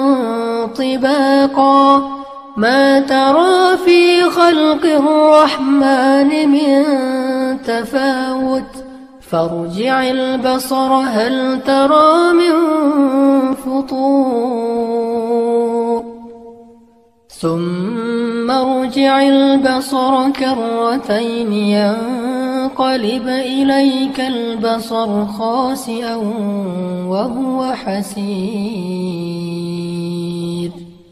طباقا ما ترى في خلق الرحمن من تفاوت فارجع البصر هل ترى من فطور ثم ارجع البصر كرتين ينقلب إليك البصر خاسئا وهو حسير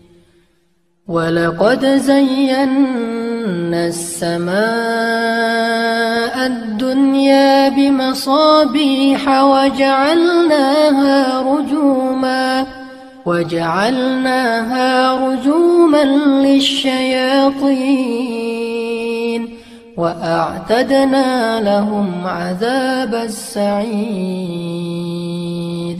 ولقد زينا السماء الدنيا بمصابيح وجعلناها رجوما للشياطين وأعتدنا لهم عذاب السعير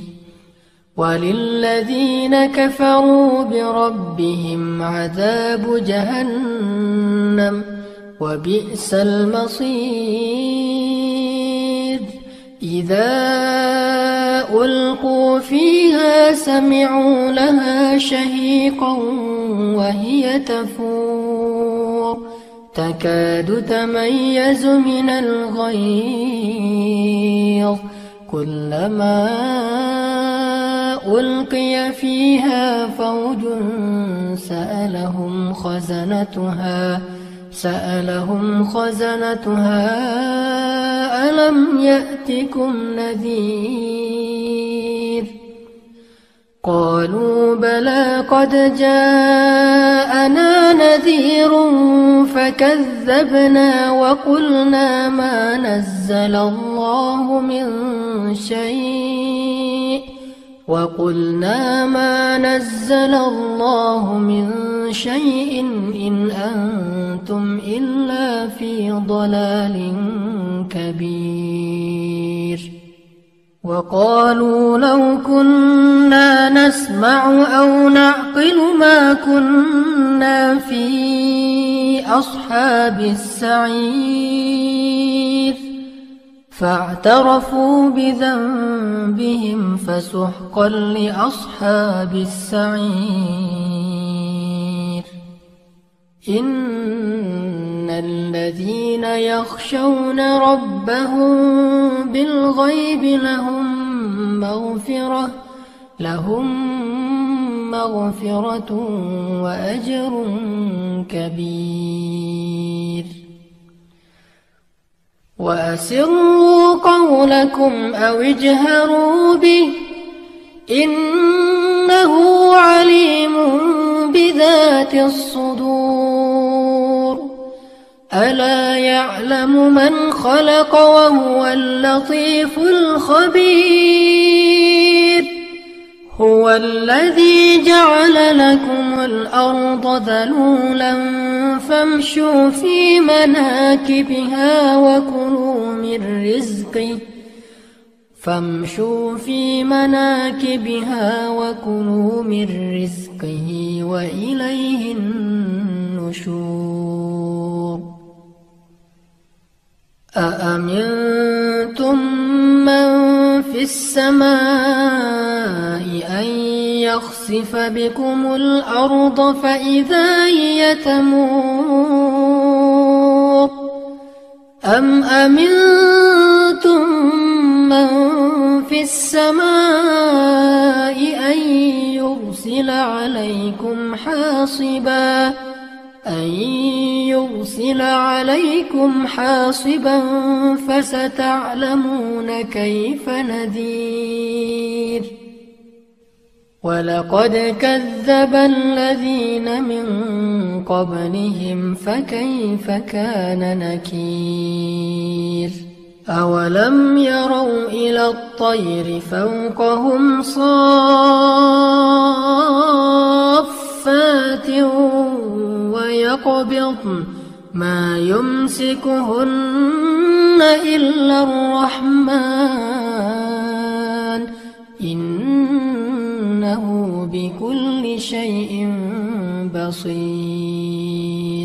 وللذين كفروا بربهم عذاب جهنم وبئس المصير إذا ألقوا فيها سمعوا لها شهيقا وهي تفور تكاد تميز من الغيظ كلما ألقي فيها فوج سألهم خزنتها ألم يأتكم نذير قالوا بلى قد جاءنا نذير فكذبنا وقلنا ما نزل الله من شيء إن أنتم إلا في ضلال كبير وقالوا لو كنا نسمع أو نعقل ما كنا في أصحاب السعير فاعترفوا بذنبهم فسحقا لأصحاب السعير إن الذين يخشون ربهم بالغيب لهم مغفرة وأجر كبير وأسروا قولكم أو اجهروا به إنه عليم بذات الصدور ألا يعلم من خلق وهو اللطيف الخبير هو الذي جعل لكم الأرض ذلولا فامشوا في مناكبها وكلوا من رزقه وإليه النشور أأمنتم من في السماء أن يخسف بكم الأرض فإذا هي تمور أم أمنتم من في السماء أن يرسل عليكم حاصبا فستعلمون كيف نذير ولقد كذب الذين من قبلهم فكيف كان نكير أولم يروا إلى الطير فوقهم صافات ويقبضن ما يمسكهن إلا الرحمن إنه بكل شيء بصير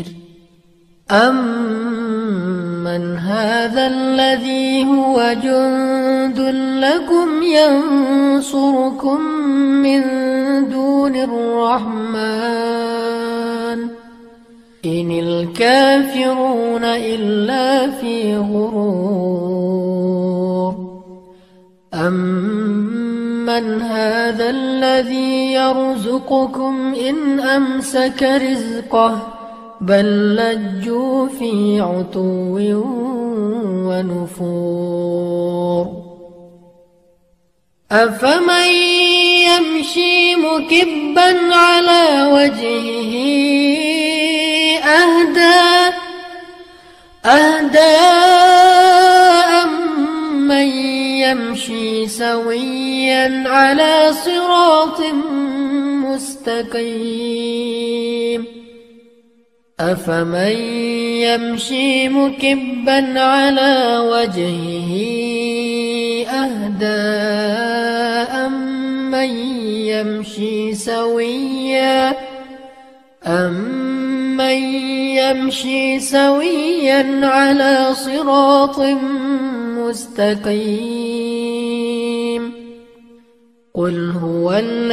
أمن هذا الذي هو جند لكم ينصركم من دون الرحمن إن الكافرون إلا في غرور أمن هذا الذي يرزقكم إن أمسك رزقه بل لجوا في عتو ونفور أفمن يمشي مكبا على وجهه أهدى أمن يمشي سويا على صراط مستقيم أفمن يمشي مكبا على وجهه أهدى أمن يمشي سويا على صراط مستقيم قل هو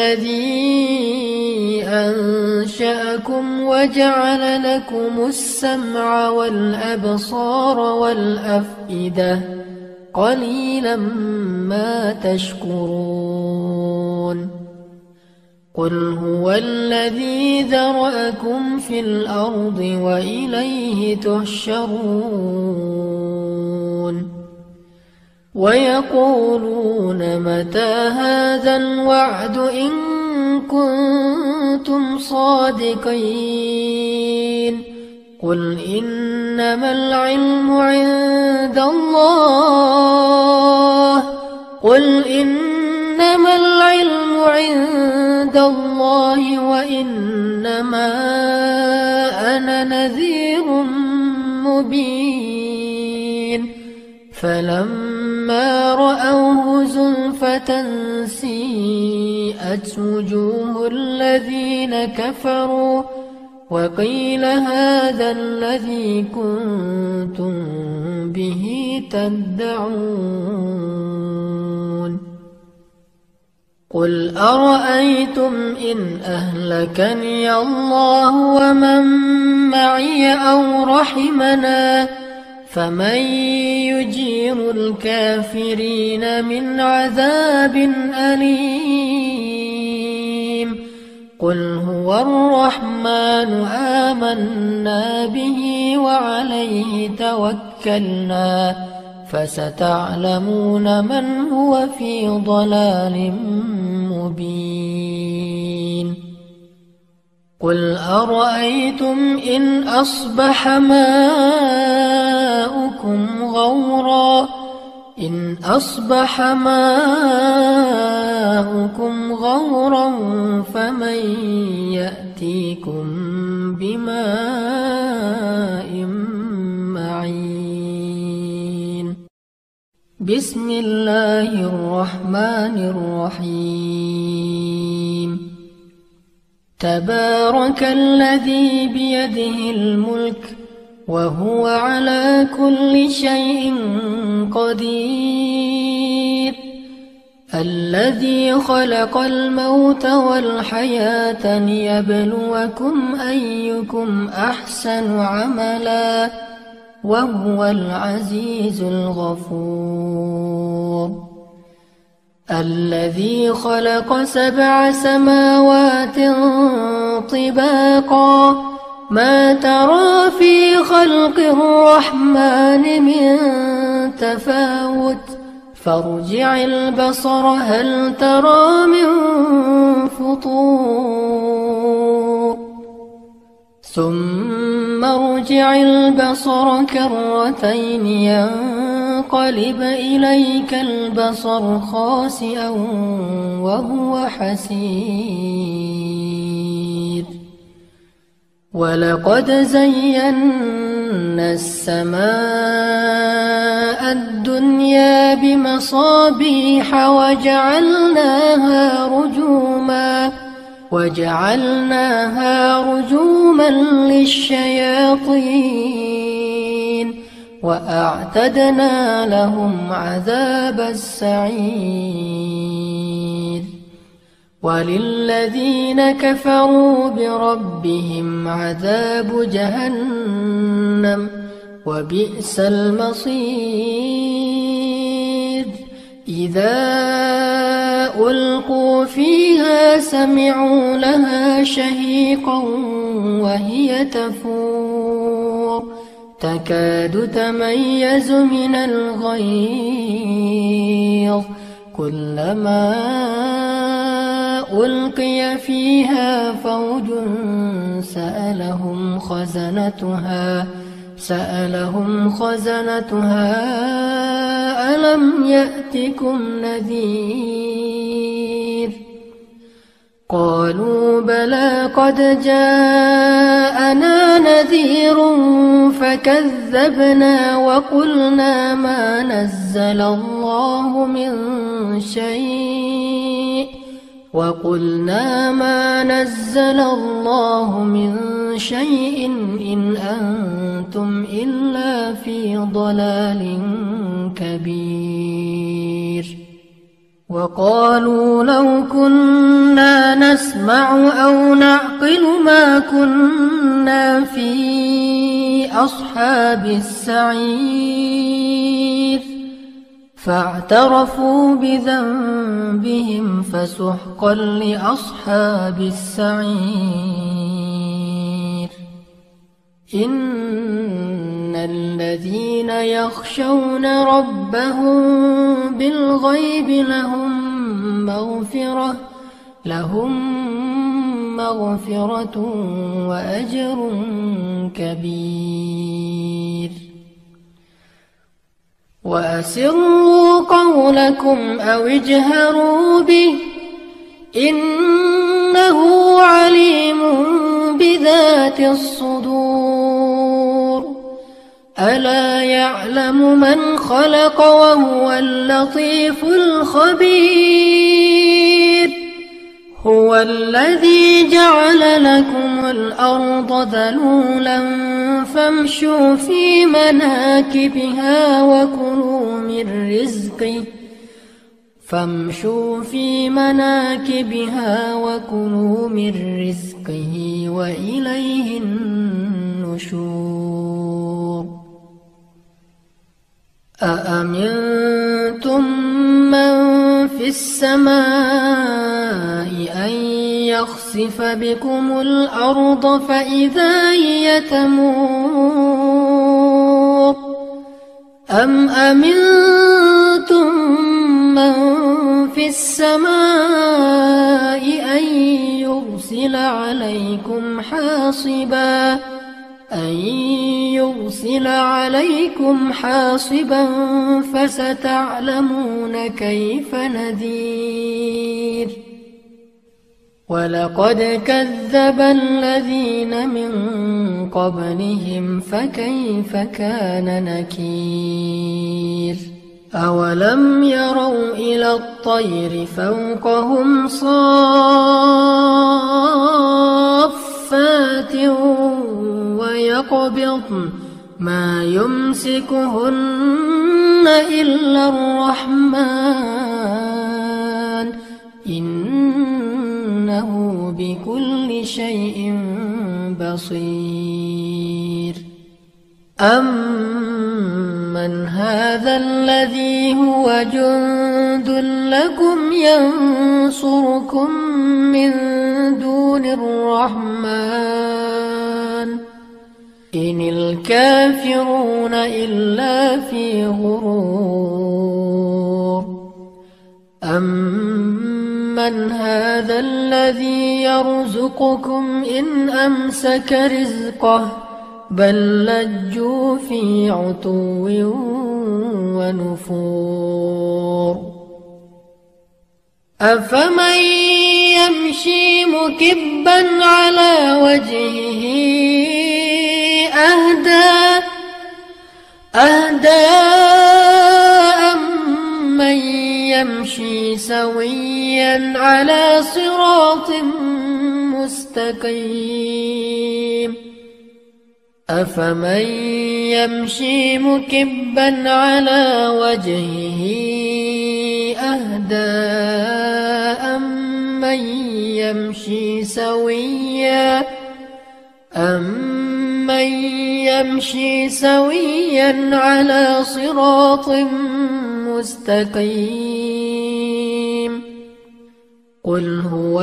الذي أنشأكم وجعل لكم السمع والأبصار والأفئدة قليلا ما تشكرون قل هو الذي ذرأكم في الأرض وإليه تحشرون ويقولون متى هذا الوعد إن كنتم صادقين قل إنما العلم عند الله وإنما أنا نذير مبين فلما رأوه زلفة سيئت وجوه الذين كفروا وقيل هذا الذي كنتم به تدعون قل أرأيتم إن أهلكني الله ومن معي أو رحمنا فمن يجير الكافرين من عذاب أليم قل هو الرحمن آمنا به وعليه توكلنا فستعلمون من هو في ضلال مبين قل أرأيتم إن أصبح ماؤكم غورا فمن يأتيكم بماء معين بسم الله الرحمن الرحيم تبارك الذي بيده الملك وهو على كل شيء قدير الذي خلق الموت والحياة ليبلوكم أيكم أحسن عملا وهو العزيز الغفور الذي خلق 7 سماوات طباقا ما ترى في خلق الرحمن من تفاوت فارجع البصر هل ترى من فطور ثم ارجع البصر كرتين ينقلب إليك البصر خاسئا وهو حسير ولقد زينا السماء الدنيا بمصابيح وجعلناها رجوما للشياطين وأعتدنا لهم عذاب السعير وللذين كفروا بربهم عذاب جهنم وبئس المصير إذا ألقوا فيها سمعوا لها شهيقا وهي تفور تكاد تميز من الغيظ كلما ألقي فيها فوج سألهم خزنتها ألم يأتكم نذير قالوا بلى قد جاءنا نذير فكذبنا وقلنا ما نزل الله من شيء إن أنتم إلا في ضلال كبير وقالوا لو كنا نسمع أو نعقل ما كنا في أصحاب السعير فاعترفوا بذنبهم فسحقا لأصحاب السعير إن الذين يخشون ربهم بالغيب لهم مغفرة وأجر كبير. وأسروا قولكم أو اجهروا به إنه عليم بذات الصدور. ألا يعلم من خلق وهو اللطيف الخبير. هو الذي جعل لكم الأرض ذلولا فامشوا في مناكبها وكلوا من رزقه وإليه النشور. أأمنتم من في السماء أن يخسف بكم الأرض فإذا هي تمور أم أمنتم من في السماء أن يرسل عليكم حاصبا فستعلمون كيف نذير. ولقد كذب الذين من قبلهم فكيف كان نكير. أولم يروا إلى الطير فوقهم صافات ويقبضن ما يمسكهن إلا الرحمن إنه بكل شيء بصير. أمن هذا الذي هو جند لكم ينصركم من دون الرحمن إن الكافرون إلا في غرور. أمن هذا الذي يرزقكم إن أمسك رزقه بل لجوا في عتو ونفور. أفمن يمشي مكبا على وجهه أهدى أمن يمشي سويا على صراط مستقيم. أفمن يمشي مكبا على وجهه أهدى أمن يمشي سويا على صراط مستقيم. قل هو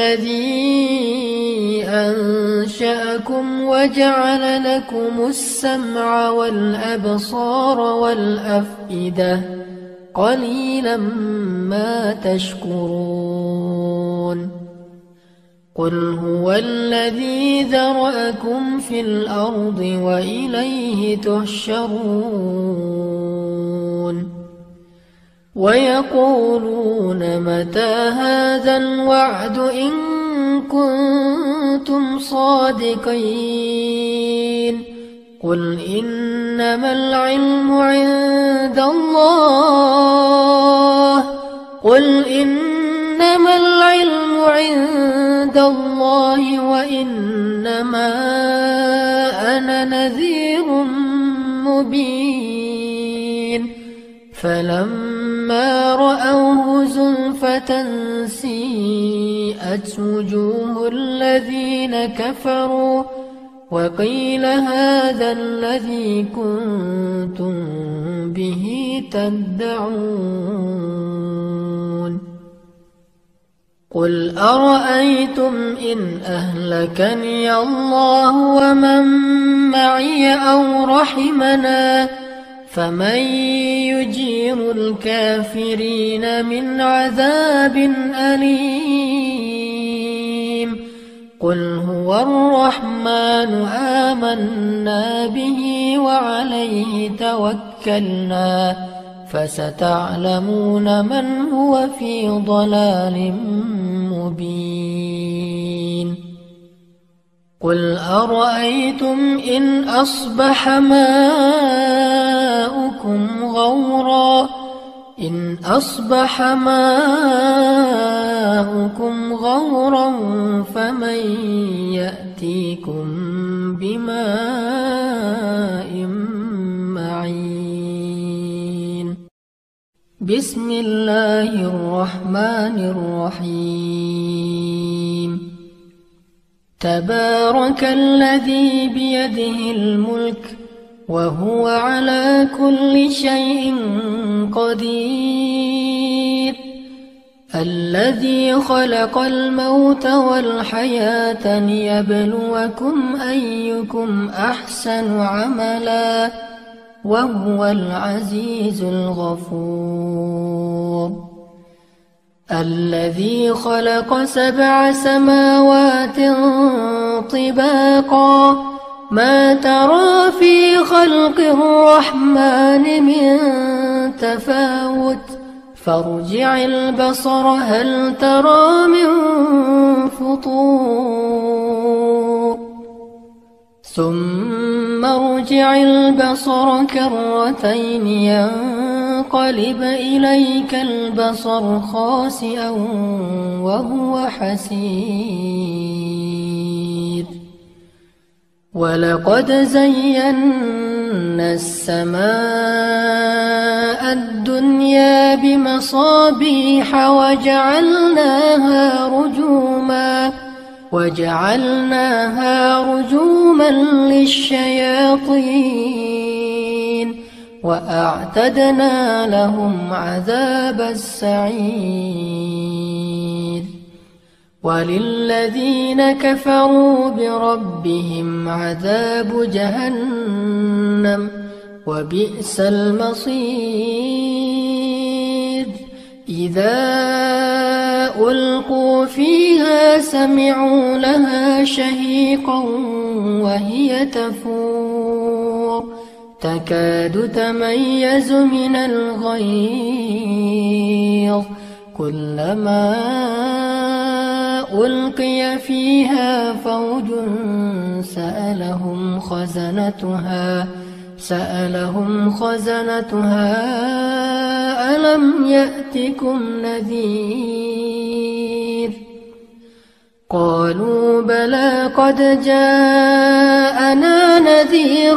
الذي أنشأكم وجعل لكم السمع والأبصار والأفئدة قليلا ما تشكرون. قل هو الذي ذرأكم في الأرض وإليه تحشرون. ويقولون متى هذا الوعد إن كنتم صادقين. قل إنما العلم عند الله وإنما أنا نذير مبين. فلما رأوه زلفة سيئت وجوه الذين كفروا وقيل هذا الذي كنتم به تدعون. قل أرأيتم إن أهلكني الله ومن معي أو رحمنا فمن يجير الكافرين من عذاب أليم. قل هو الرحمن آمنا به وعليه توكلنا فستعلمون من هو في ضلال مبين قل أرأيتم إن أصبح ماؤكم غورا فمن يأتيكم بماء معين بسم الله الرحمن الرحيم تبارك الذي بيده الملك وهو على كل شيء قدير الذي خلق الموت والحياة ليبلوكم أيكم أحسن عملا وهو العزيز الغفور الذي خلق 7 سماوات طباقا ما ترى في خلق الرحمن من تفاوت فارجع البصر هل ترى من فطور ثم ارجع البصر كرتين ينقلب إليك البصر خاسئا وهو حسير ولقد زينا السماء الدنيا بمصابيح وجعلناها رجوما للشياطين وأعتدنا لهم عذاب السعير وللذين كفروا بربهم عذاب جهنم وبئس المصير إذا ألقوا فيها سمعوا لها شهيقا وهي تفور تكاد تميز من الغيظ كلما ألقي فيها فوج سألهم خزنتها ألم يأتكم نذير قالوا بلى قد جاءنا نذير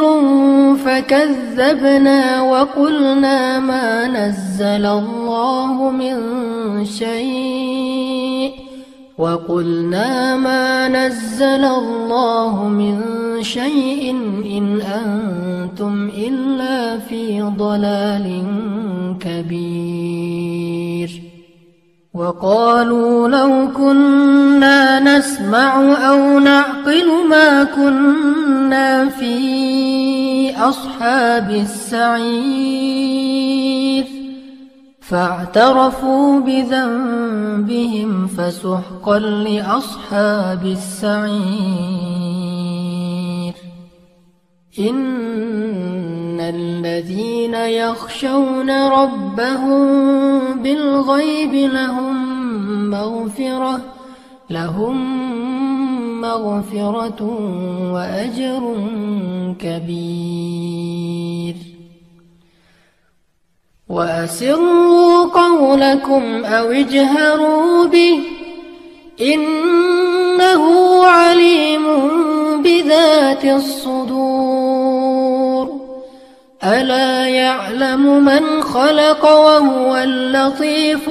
فكذبنا وقلنا ما نزل الله من شيء إن أنتم إلا في ضلال كبير وقالوا لو كنا نسمع أو نعقل ما كنا في أصحاب السعير فاعترفوا بذنبهم فسحقا لأصحاب السعير إن الذين يخشون ربهم بالغيب لهم مغفرة وأجر كبير وأسروا قولكم أو اجهروا به إنه عليم بذات الصدور ألا يعلم من خلق وهو اللطيف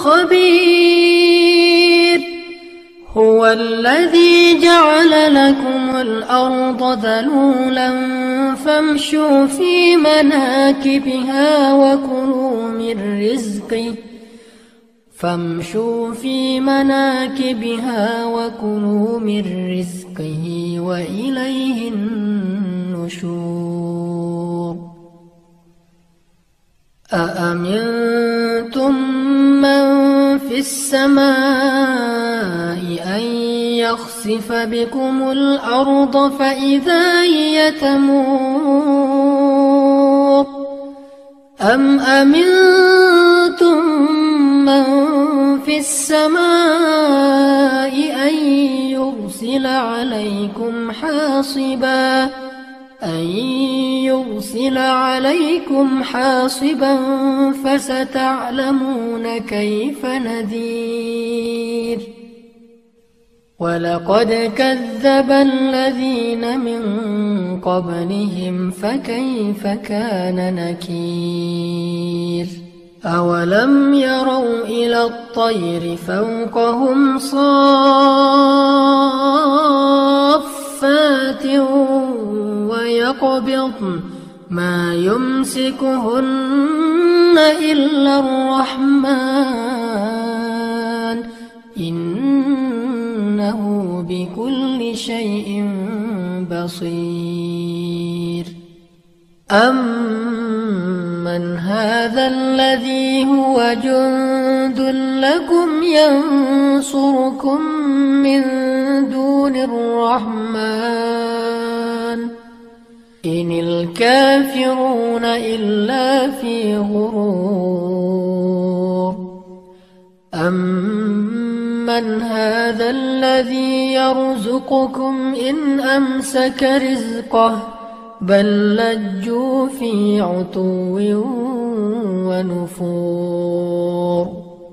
الخبير هو الذي جعل لكم الأرض ذلولا فامشوا في مناكبها وكلوا من رزقه وإليه النشور أأمنتم من في السماء أن يخسف يخسف بكم الأرض فإذا هي تمور أم أمنتم من في السماء أن يرسل عليكم حاصبا فستعلمون كيف نذير ولقد كذب الذين من قبلهم فكيف كان نكير أولم يروا إلى الطير فوقهم صافات ويقبضن ما يمسكهن إلا الرحمن إنه بكل شيء بصير أمن هذا الذي هو جند لكم ينصركم من دون الرحمن إن الكافرون إلا في غرور أمن هذا الذي يرزقكم إن أمسك رزقه بل لجوا في عتو ونفور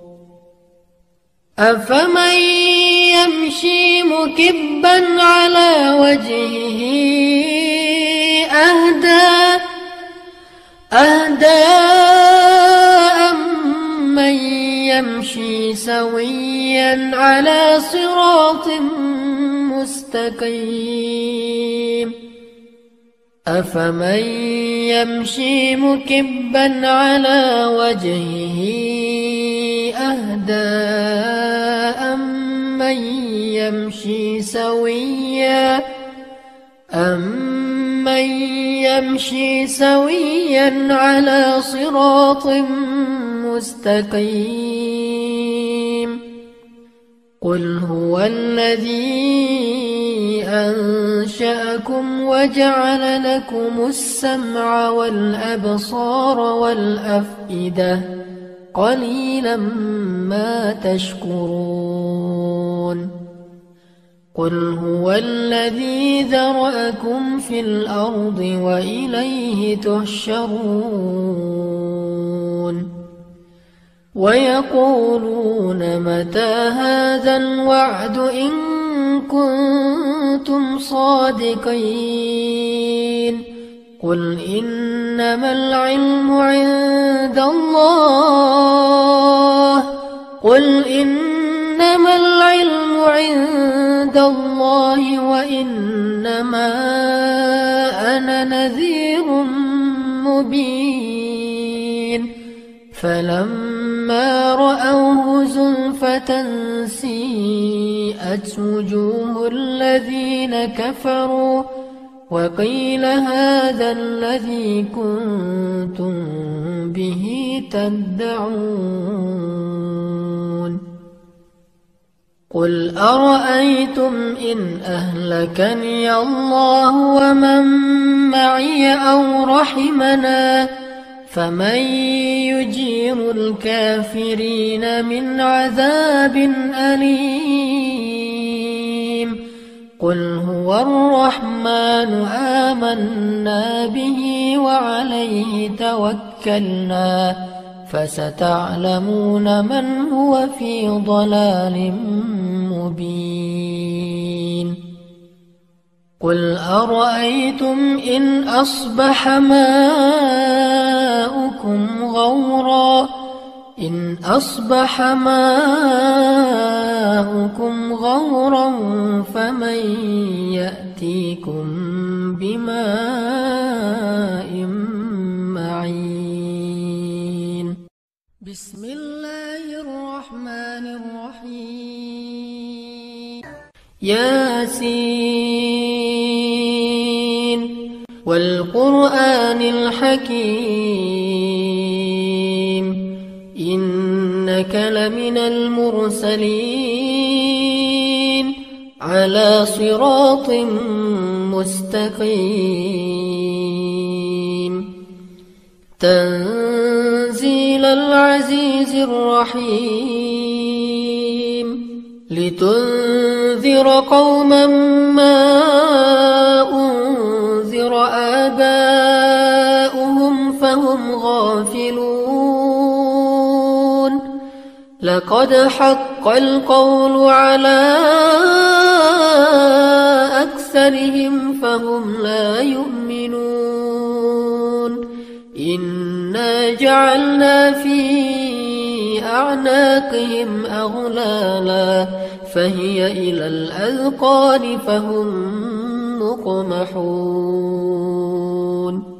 أفمن يمشي مكبا على وجهه أهدى أمن يمشي سويا على صراط مستقيم أفمن يمشي مكبا على وجهه أهدى أمن يمشي سويا على صراط مستقيم قل هو الذي أنشأكم وجعل لكم السمع والأبصار والأفئدة قليلا ما تشكرون قل هو الذي ذرأكم في الأرض وإليه تحشرون ويقولون متى هذا الوعد إن كنتم صادقين قل إنما العلم عند الله وإنما أنا نذير مبين فلما رأوه زلفة سيئت وجوه الذين كفروا وقيل هذا الذي كنتم به تدعون قل أرأيتم إن أهلكني الله ومن معي أو رحمنا فمن يجير الكافرين من عذاب أليم قل هو الرحمن آمنا به وعليه توكلنا فستعلمون من هو في ضلال مبين قل أرأيتم إن أصبح ماؤكم غورا فمن يأتيكم بماء معين بسم الله الرحمن الرحيم ياسين والقرآن الحكيم إنك لمن المرسلين على صراط مستقيم تنزيل العزيز الرحيم لتنذر قوما ما أنذر آباؤهم فهم غافلون لقد حق القول على أكثرهم فهم لا يؤمنون إنا جعلنا في أعناقهم أغلالا فهي إلى الأذقان فهم مقمحون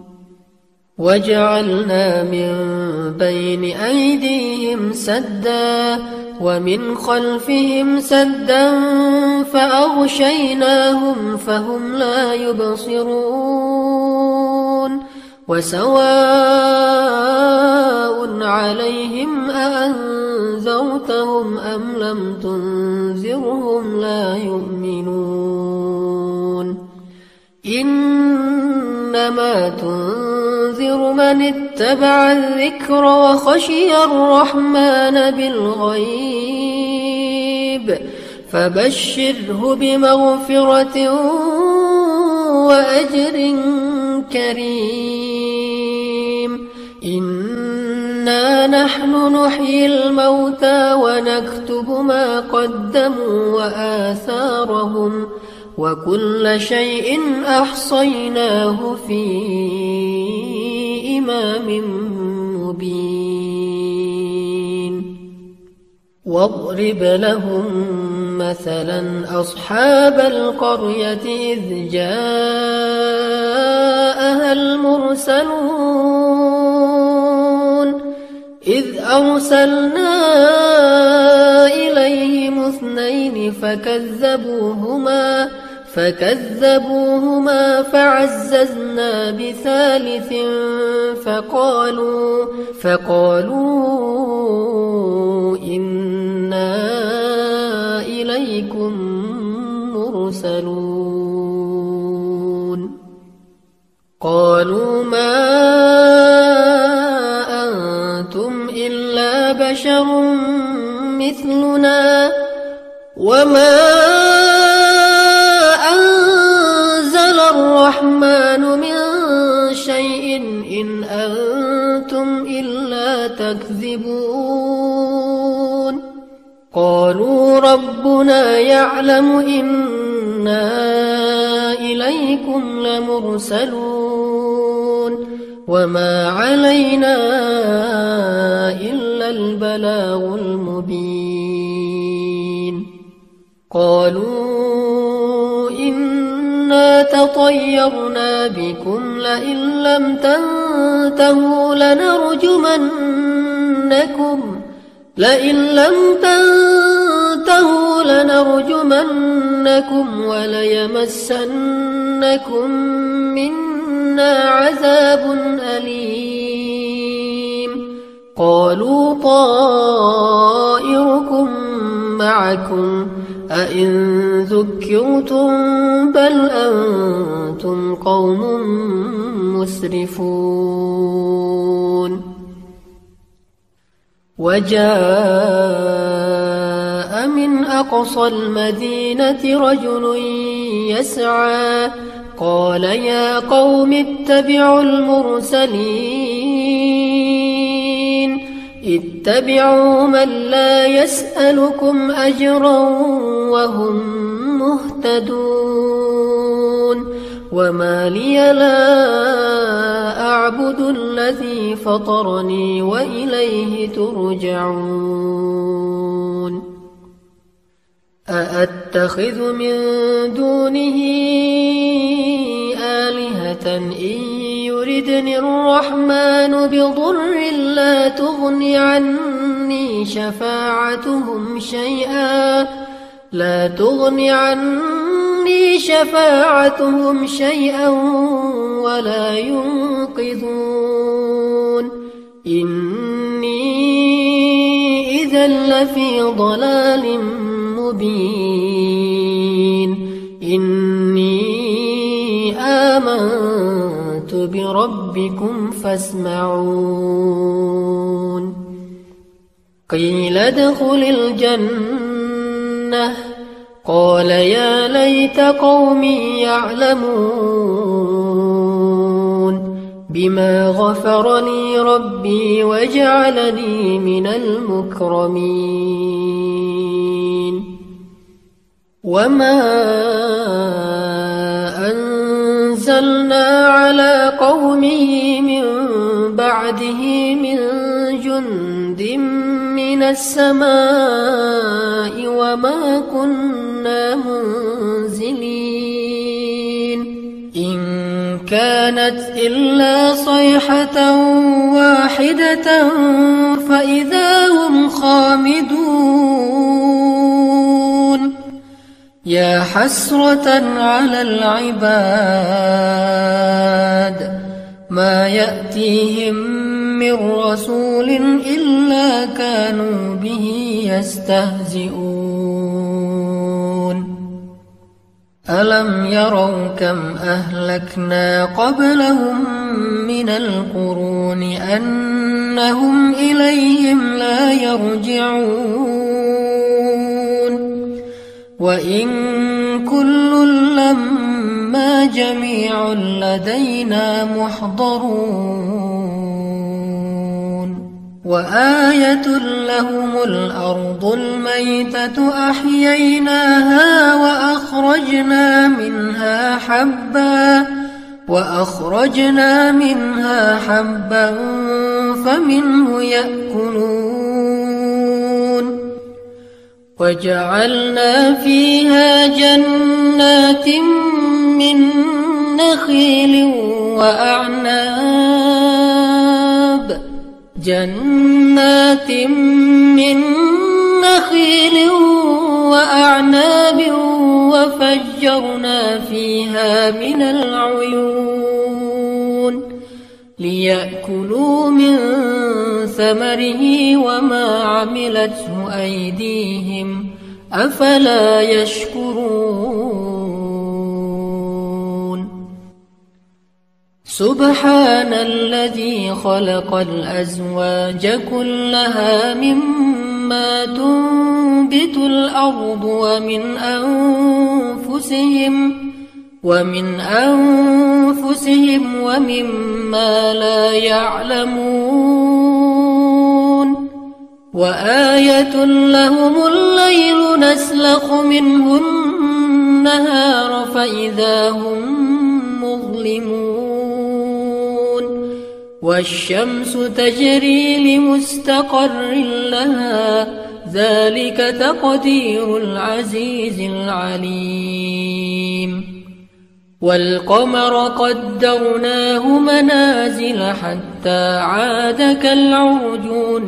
وجعلنا من بين أيديهم سدا ومن خلفهم سدا فأغشيناهم فهم لا يبصرون وسواء عليهم أأنذرتهم أم لم تنذرهم لا يؤمنون إنما تنذر من اتبع الذكر وخشي الرحمن بالغيب فبشره بمغفرة وأجر كريم إنا نحن نحيي الموتى ونكتب ما قدموا وآثارهم وكل شيء أحصيناه في إمام مبين واضرب لهم مثلا أصحاب القرية إذ جاءها المرسلون إذ أرسلنا إليهم اثنين فكذبوهما فعززنا بثالث فقالوا إنا إليكم مرسلون قالوا ما أنتم إلا بشر مثلنا وما أنزل الرحمن من شيء إن أنتم إلا تكذبون قالوا ربنا يعلم إنا إليكم لمرسلون وما علينا إلا البلاغ المبين قالوا إنا تطيرنا بكم لئن لم تنتهوا لنرجمنكم وليمسنكم منا عذاب أليم قالوا طائركم معكم أئن ذكرتم بل أنتم قوم مسرفون وجاء من أقصى المدينة رجل يسعى قال يا قوم اتبعوا المرسلين اتبعوا من لا يسألكم أجرا وهم مهتدون وما لي لا أعبد الذي فطرني وإليه ترجعون أأتخذ من دونه آلهة إن يردني الرحمن بضر لا تغني عني شفاعتهم شيئا ولا ينقذون إني إذا لفي ضلال مبين آمنت بربكم فاسمعون قيل ادخل الجنة قال يا ليت قومي يعلمون بما غفر لي ربي وجعلني من المكرمين وما أنزلنا على قومه من بعده من جند من السماء وما كنا منزلين إن كانت إلا صيحة واحدة فإذا هم خامدون يا حسرة على العباد ما يأتيهم من رسول إلا كانوا به يستهزئون ألم يروا كم أهلكنا قبلهم من القرون أنهم إليهم لا يرجعون وإن كل لما جميع لدينا محضرون وآية لهم الأرض الميتة أحييناها وأخرجنا منها حبا فمنه يأكلون وجعلنا فيها جنات من نخيل وأعناب وفجرنا فيها من العيون ليأكلوا من ثمره وما عملته أيديهم أفلا يشكرون سبحان الذي خلق الأزواج كلها مما تنبت الأرض ومن أنفسهم ومما لا يعلمون وآية لهم الليل نسلخ منه النهار فإذا هم مظلمون والشمس تجري لمستقر لها ذلك تقدير العزيز العليم والقمر قدرناه منازل حتى عاد كالعرجون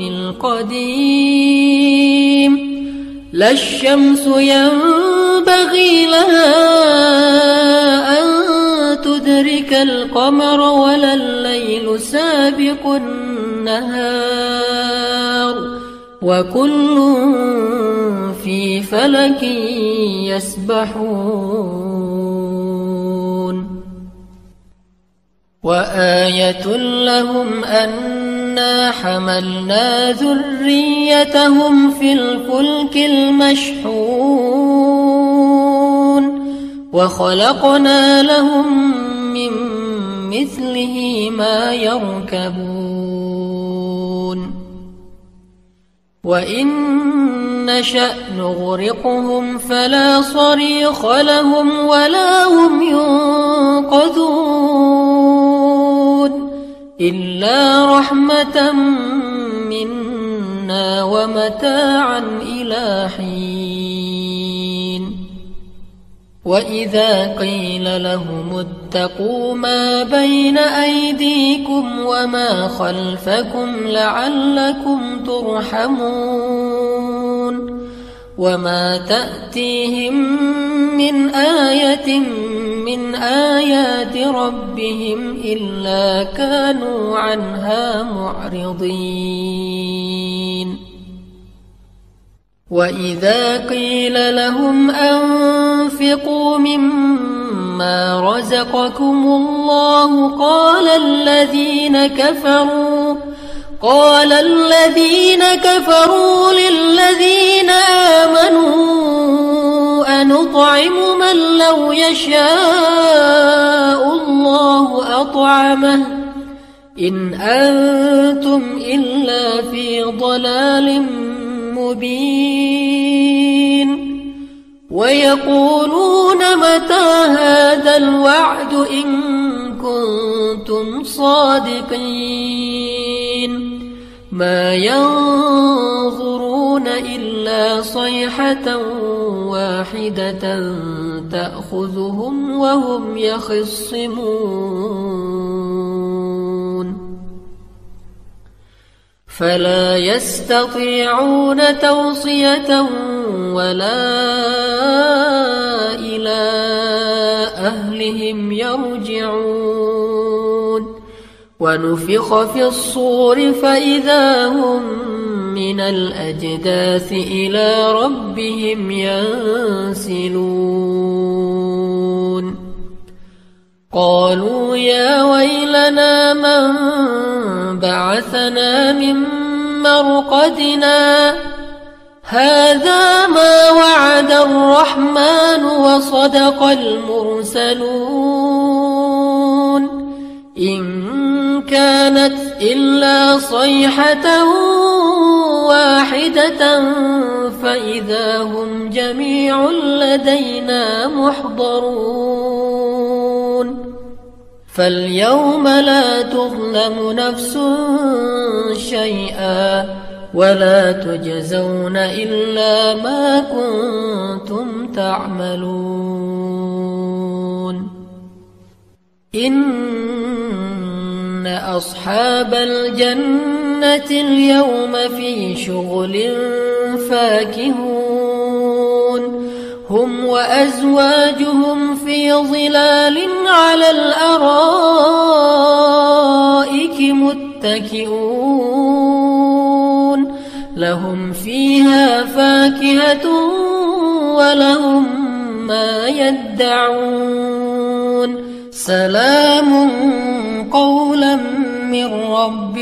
القديم لا الشمس ينبغي لها أن تدرك القمر ولا الليل سابق النهار وكل في فلك يسبحون وآية لهم أنا حملنا ذريتهم في الفلك المشحون وخلقنا لهم من مثله ما يركبون وإن نشأ نغرقهم فلا صريخ لهم ولا هم ينقذون إلا رحمة منا ومتاعا إلى حين وإذا قيل لهم اتقوا ما بين أيديكم وما خلفكم لعلكم ترحمون وما تأتيهم من آية من آيات ربهم إلا كانوا عنها معرضين وإذا قيل لهم أنفقوا مما مما رزقكم الله قال الذين كفروا للذين آمنوا أنطعم من لو يشاء الله أطعمه إن أنتم إلا في ضلال مبين ويقولون متى هذا الوعد إن كنتم صادقين ما ينظرون إلا صيحة واحدة تأخذهم وهم يخصمون فلا يستطيعون توصية ولا إلى أهلهم يرجعون ونفخ في الصور فإذا هم من الأجداث إلى ربهم ينسلون قالوا يا ويلنا من بعثنا من مرقدنا هذا ما وعد الرحمن وصدق المرسلون إن كانت إلا صيحة واحدة فإذا هم جميع لدينا محضرون فاليوم لا تظلم نفس شيئا ولا تجزون إلا ما كنتم تعملون إن أصحاب الجنة اليوم في شغل فاكهون هم وأزواجهم في ظلال على الأرائك متكئون لهم فيها فاكهة ولهم ما يدعون سلام قولا من رب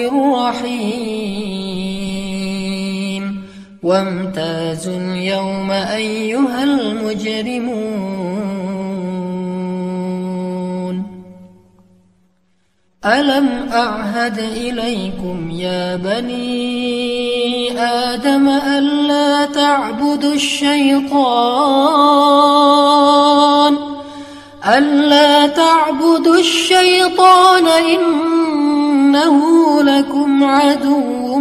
رحيم وامتازوا اليوم أيها المجرمون ألم أعهد إليكم يا بني آدم ألا تعبدوا الشيطان إنه لكم عدو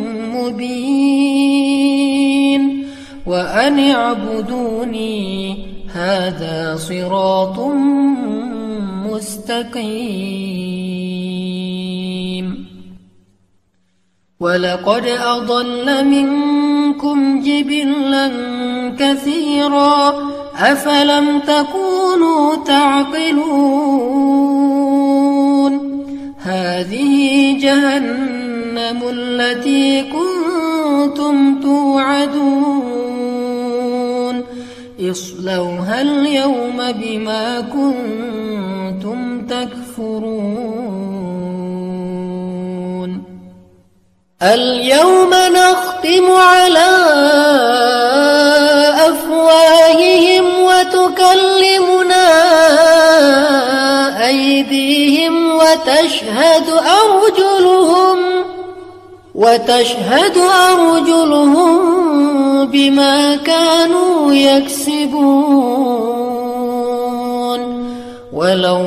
مبين وأن اعبدوني هذا صراط مستقيم ولقد أضل منكم جبلا كثيرا أفلم تكونوا تعقلون هذه جهنم التي كنتم توعدون اصلوها اليوم بما كنتم تكفرون اليوم نختم على أفواههم وتكلمنا أيديهم وتشهد أرجلهم بما كانوا يكسبون ولو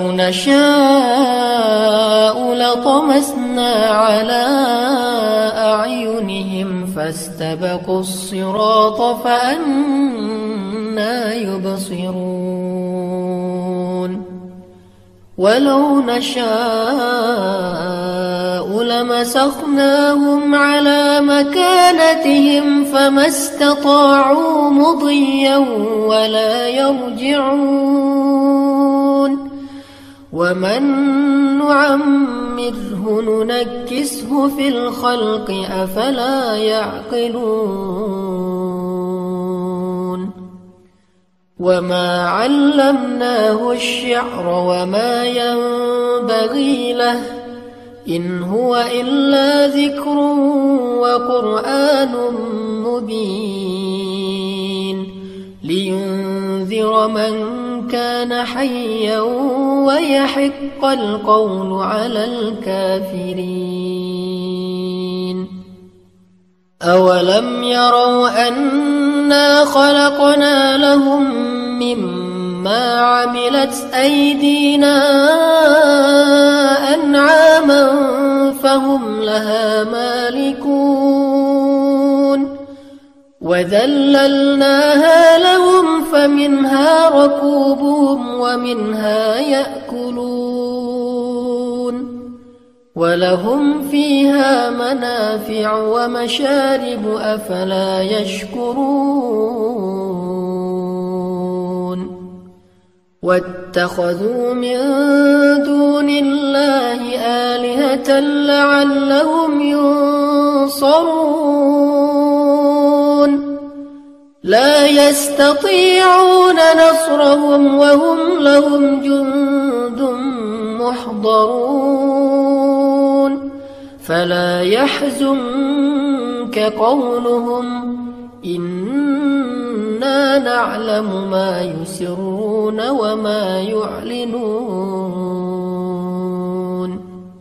نشاء لطمسنا على أعينهم فاستبقوا الصراط فأنى يبصرون ولو نشاء لمسخناهم على مكانتهم فما استطاعوا مضيا ولا يرجعون ومن نعمره ننكسه في الخلق أفلا يعقلون وما علمناه الشعر وما ينبغي له إن هو إلا ذكر وقرآن مبين لينذر من كان حيا ويحق القول على الكافرين أولم يروا أنا خلقنا لهم مما عملت أيدينا أنعاما فهم لها مالكون وذللناها لهم فمنها ركوبهم ومنها يأكلون ولهم فيها منافع ومشارب أفلا يشكرون واتخذوا من دون الله آلهة لعلهم ينصرون لا يستطيعون نصرهم وهم لهم جند محضرون فلا يحزنك قولهم إنا نعلم ما يسرون وما يعلنون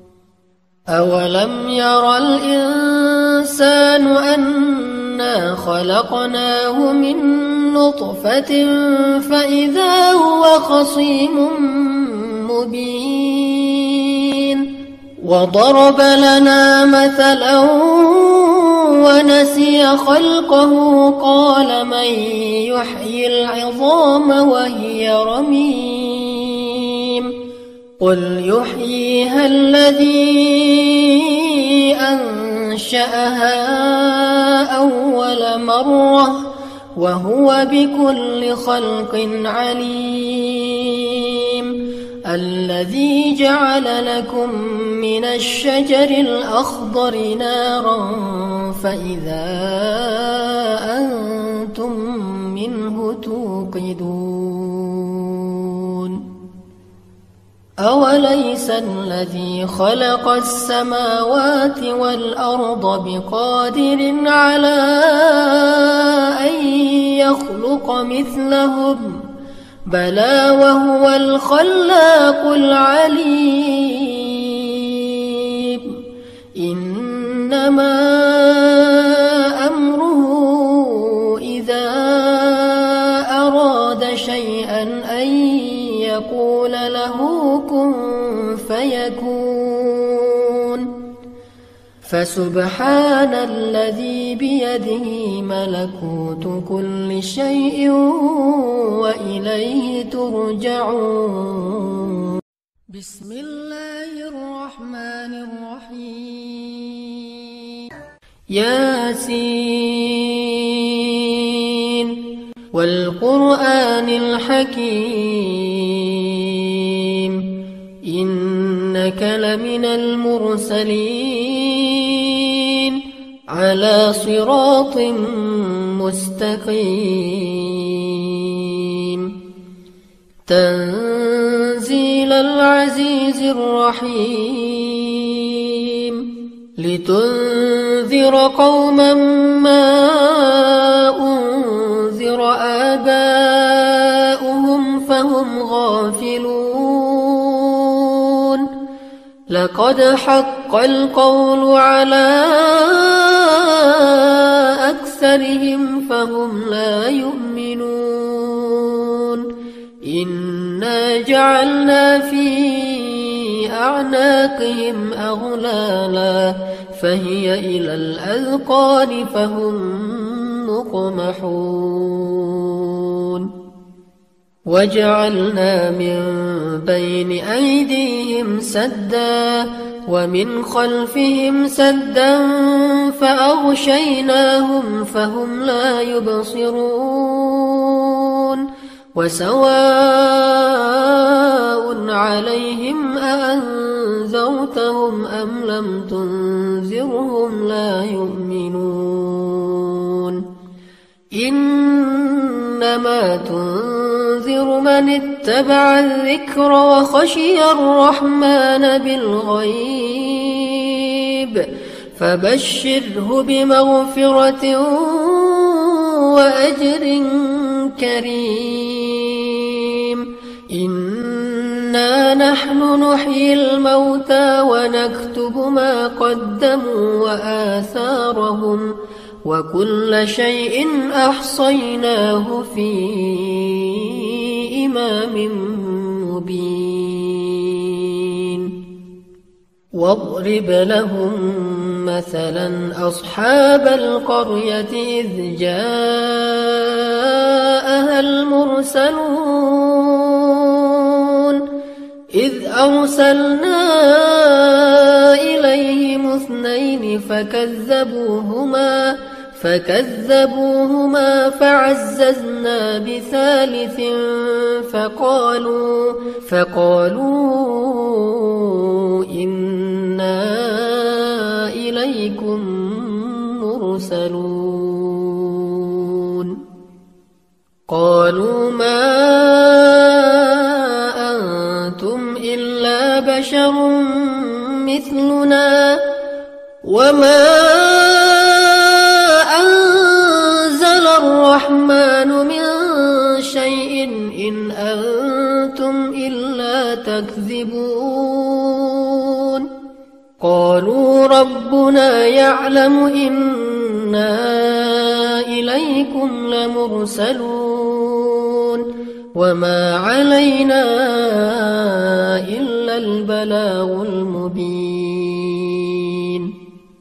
أولم ير الإنسان أنا خلقناه من نطفة فإذا هو خصيم مبين وضرب لنا مثلا ونسي خلقه قال من يحيي العظام وهي رميم قل يحييها الذي أنشأها أول مرة وهو بكل خلق عليم الذي جعل لكم من الشجر الأخضر نارا فإذا أنتم منه توقدون أوليس الذي خلق السماوات والأرض بقادر على أن يخلق مثلهم بلى وهو الخلاق العليم إنما أمره إذا أراد شيئا أن يقول له كن فيكون فسبحان الذي بيده ملكوت كل شيء وإليه ترجعون بسم الله الرحمن الرحيم ياسين والقرآن الحكيم إنك لمن المرسلين على صراط مستقيم تنزيل العزيز الرحيم لتنذر قوما ما أنذر آباؤهم فهم غافلون لقد حق القول على أكثرهم فهم لا يؤمنون إنا جعلنا في أعناقهم أغلالا فهي إلى الأذقان فهم مقمحون وجعلنا من بين أيديهم سدا ومن خلفهم سدا فأغشيناهم فهم لا يبصرون وسواء عليهم أأنذرتهم أم لم تنذرهم لا يؤمنون إنما تنذر خير من اتبع الذكر وخشي الرحمن بالغيب فبشره بمغفرة وأجر كريم إنا نحن نحيي الموتى ونكتب ما قدموا وآثارهم وكل شيء أحصيناه في إمام مبين واضرب لهم مثلا أصحاب القرية إذ جاءها المرسلون إذ أرسلنا إليهم اثنين فكذبوهما فعززنا بثالث فقالوا إنا إليكم مرسلون قالوا ما أنتم إلا بشر مثلنا وما أنزل الرحمن من شيء إن أنتم إلا تكذبون قالوا ربنا يعلم إنا إليكم لمرسلون وما علينا إلا البلاغ المبين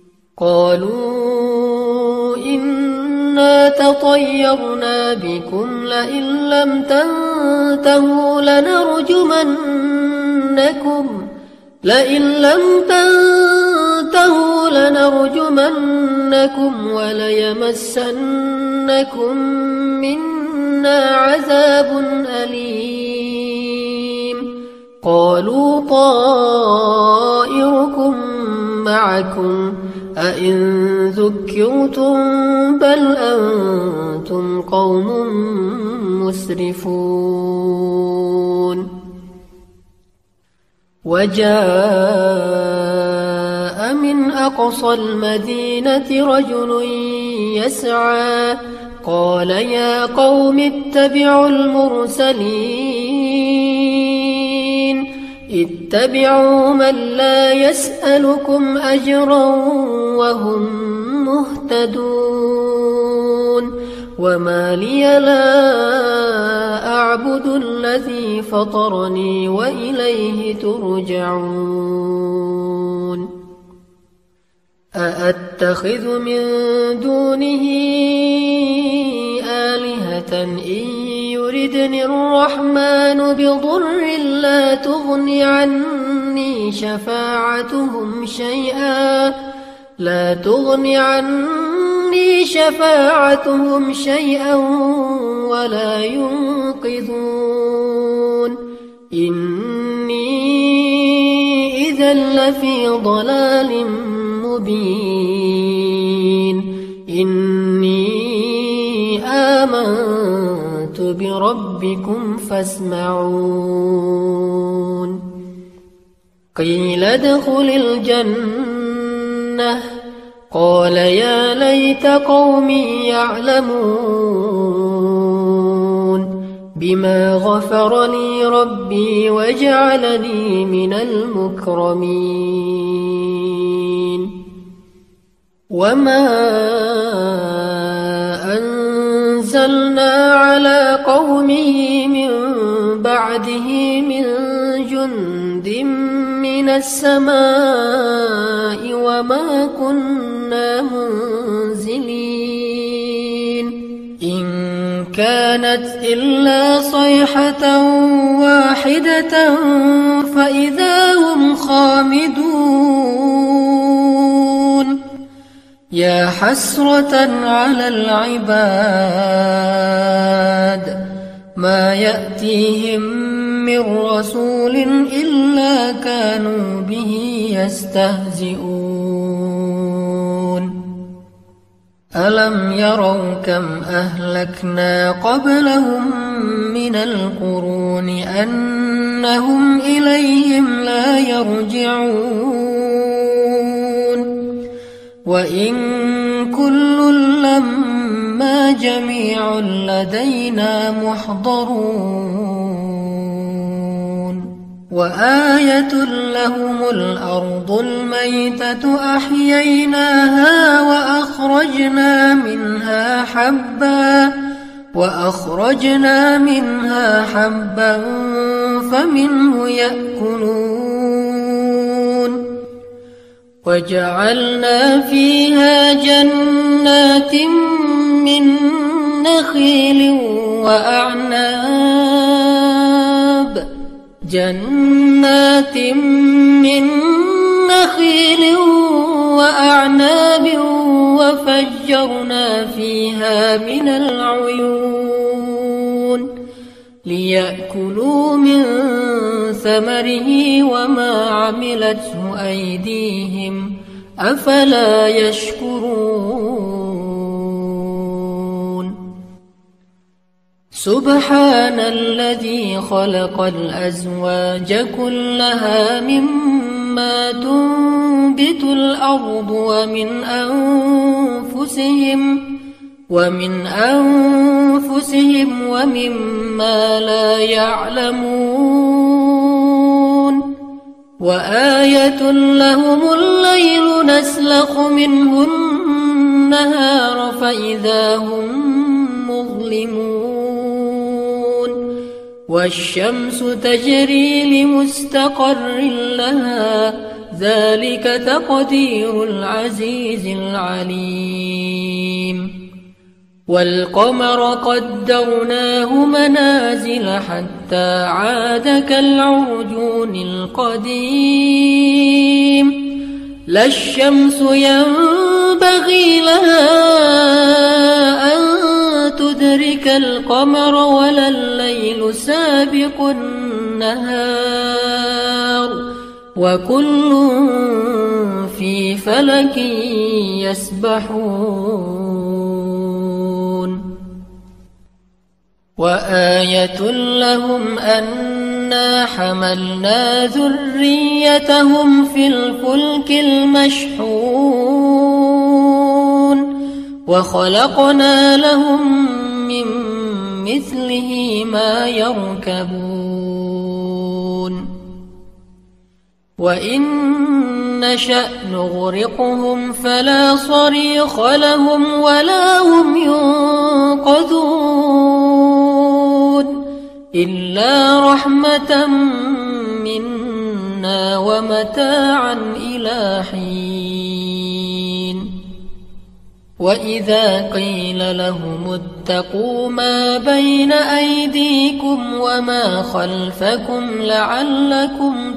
قالوا إنا تطيرنا بكم لئن لم تنتهوا لنرجمنكم وليمسنكم منا عذاب أليم قالوا طائركم معكم أئن ذكرتم بل أنتم قوم مسرفون وجاء من أقصى المدينة رجل يسعى قال يا قوم اتبعوا المرسلين اتبعوا من لا يسألكم أجرا وهم مهتدون وما لي لا أعبد الذي فطرني وإليه ترجعون أأتخذ من دونه آلهة إن يردني الرحمن بضر لا تغني عني شفاعتهم شيئا ولا ينقذون إني إذا لفي ضلال مبين إني آمنت بربكم فاسمعون قيل ادخل الجنة قال يا ليت قومي يعلمون بما غفر لي ربي وجعلني من المكرمين وما أنزلنا على قومه من بعده من جند من السماء وما كنا منزلين إن كانت إلا صيحة واحدة فإذا هم خامدون يا حسرة على العباد ما يأتيهم من رسول إلا كانوا به يستهزئون ألم يروا كم أهلكنا قبلهم من القرون أنهم إليهم لا يرجعون وإن كل لما جميع لدينا محضرون وآية لهم الأرض الميتة أحييناها وأخرجنا منها حبا فمنه يأكلون وجعلنا فيها جنات من نخيل وأعناب وفجرنا فيها من العيون ليأكلوا من ثمره وما عملته أيديهم أفلا يشكرون سبحان الذي خلق الأزواج كلها مما تنبت الأرض ومن أنفسهم ومما لا يعلمون وآية لهم الليل نسلخ منه النهار فإذا هم مظلمون والشمس تجري لمستقر لها ذلك تقدير العزيز العليم والقمر قدرناه منازل حتى عاد كالعرجون القديم لا الشمس ينبغي لها أن تدرك القمر ولا الليل سابق النهار وكل في فلك يسبحون وآية لهم أنا حملنا ذريتهم في الفلك المشحون وخلقنا لهم من مثله ما يركبون وإن نشأ نغرقهم فلا صريخ لهم ولا هم ينقذون إلا رحمة منا ومتاعا إلى حين وإذا قيل لهم اتقوا ما بين أيديكم وما خلفكم لعلكم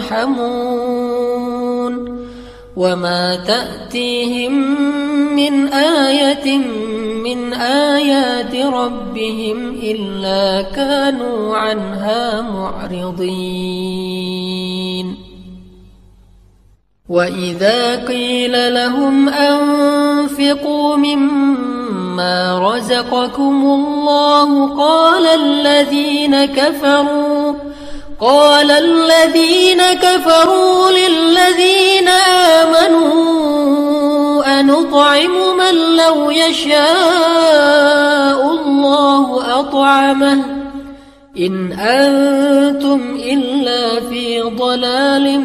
ترحمون وما تأتيهم من آية من آيات ربهم إلا كانوا عنها معرضين وإذا قيل لهم أنفقوا مما رزقكم الله قال الذين كفروا للذين آمنوا أنطعم من لو يشاء الله أطعمه إن أنتم إلا في ضلال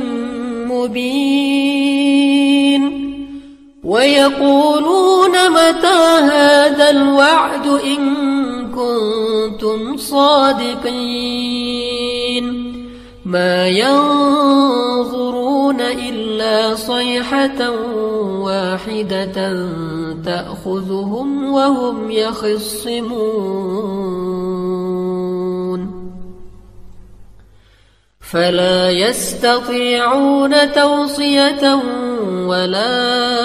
مبين ويقولون متى هذا الوعد إن كنتم صادقين ما ينظرون إلا صيحة واحدة تأخذهم وهم يخصمون فلا يستطيعون توصية ولا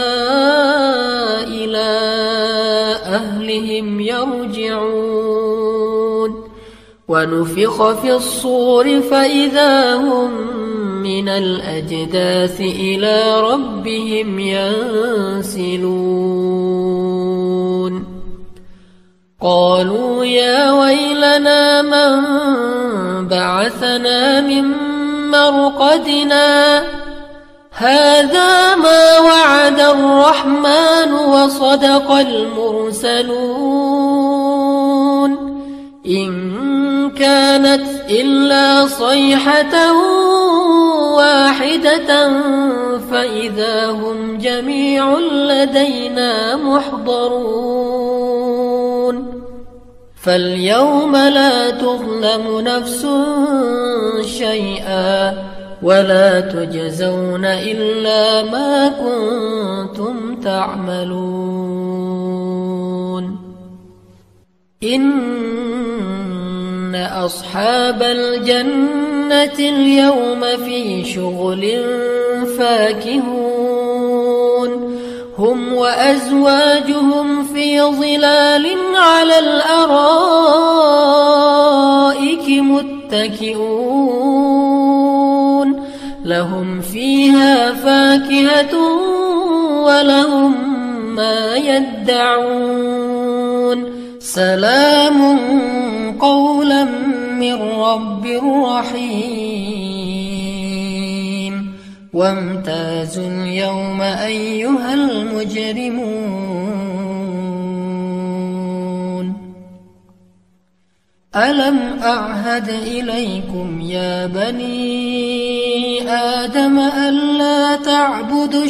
إلى أهلهم يرجعون ونفخ في الصور فإذا هم من الأجداث إلى ربهم ينسلون قالوا يا ويلنا من بعثنا من مرقدنا هذا ما وعد الرحمن وصدق المرسلون إن كانت إلا صيحة واحدة فإذا هم جميع لدينا محضرون فاليوم لا تظلم نفس شيئا ولا تجزون إلا ما كنتم تعملون إن أصحاب الجنة اليوم في شغل فاكهون هم وأزواجهم في ظلال على الأرائك متكئون لهم فيها فاكهة ولهم ما يدعون سلام قولا من رب رحيم وامتازوا اليوم أيها المجرمون ألم أعهد إليكم يا بني آدم ألا تعبدوا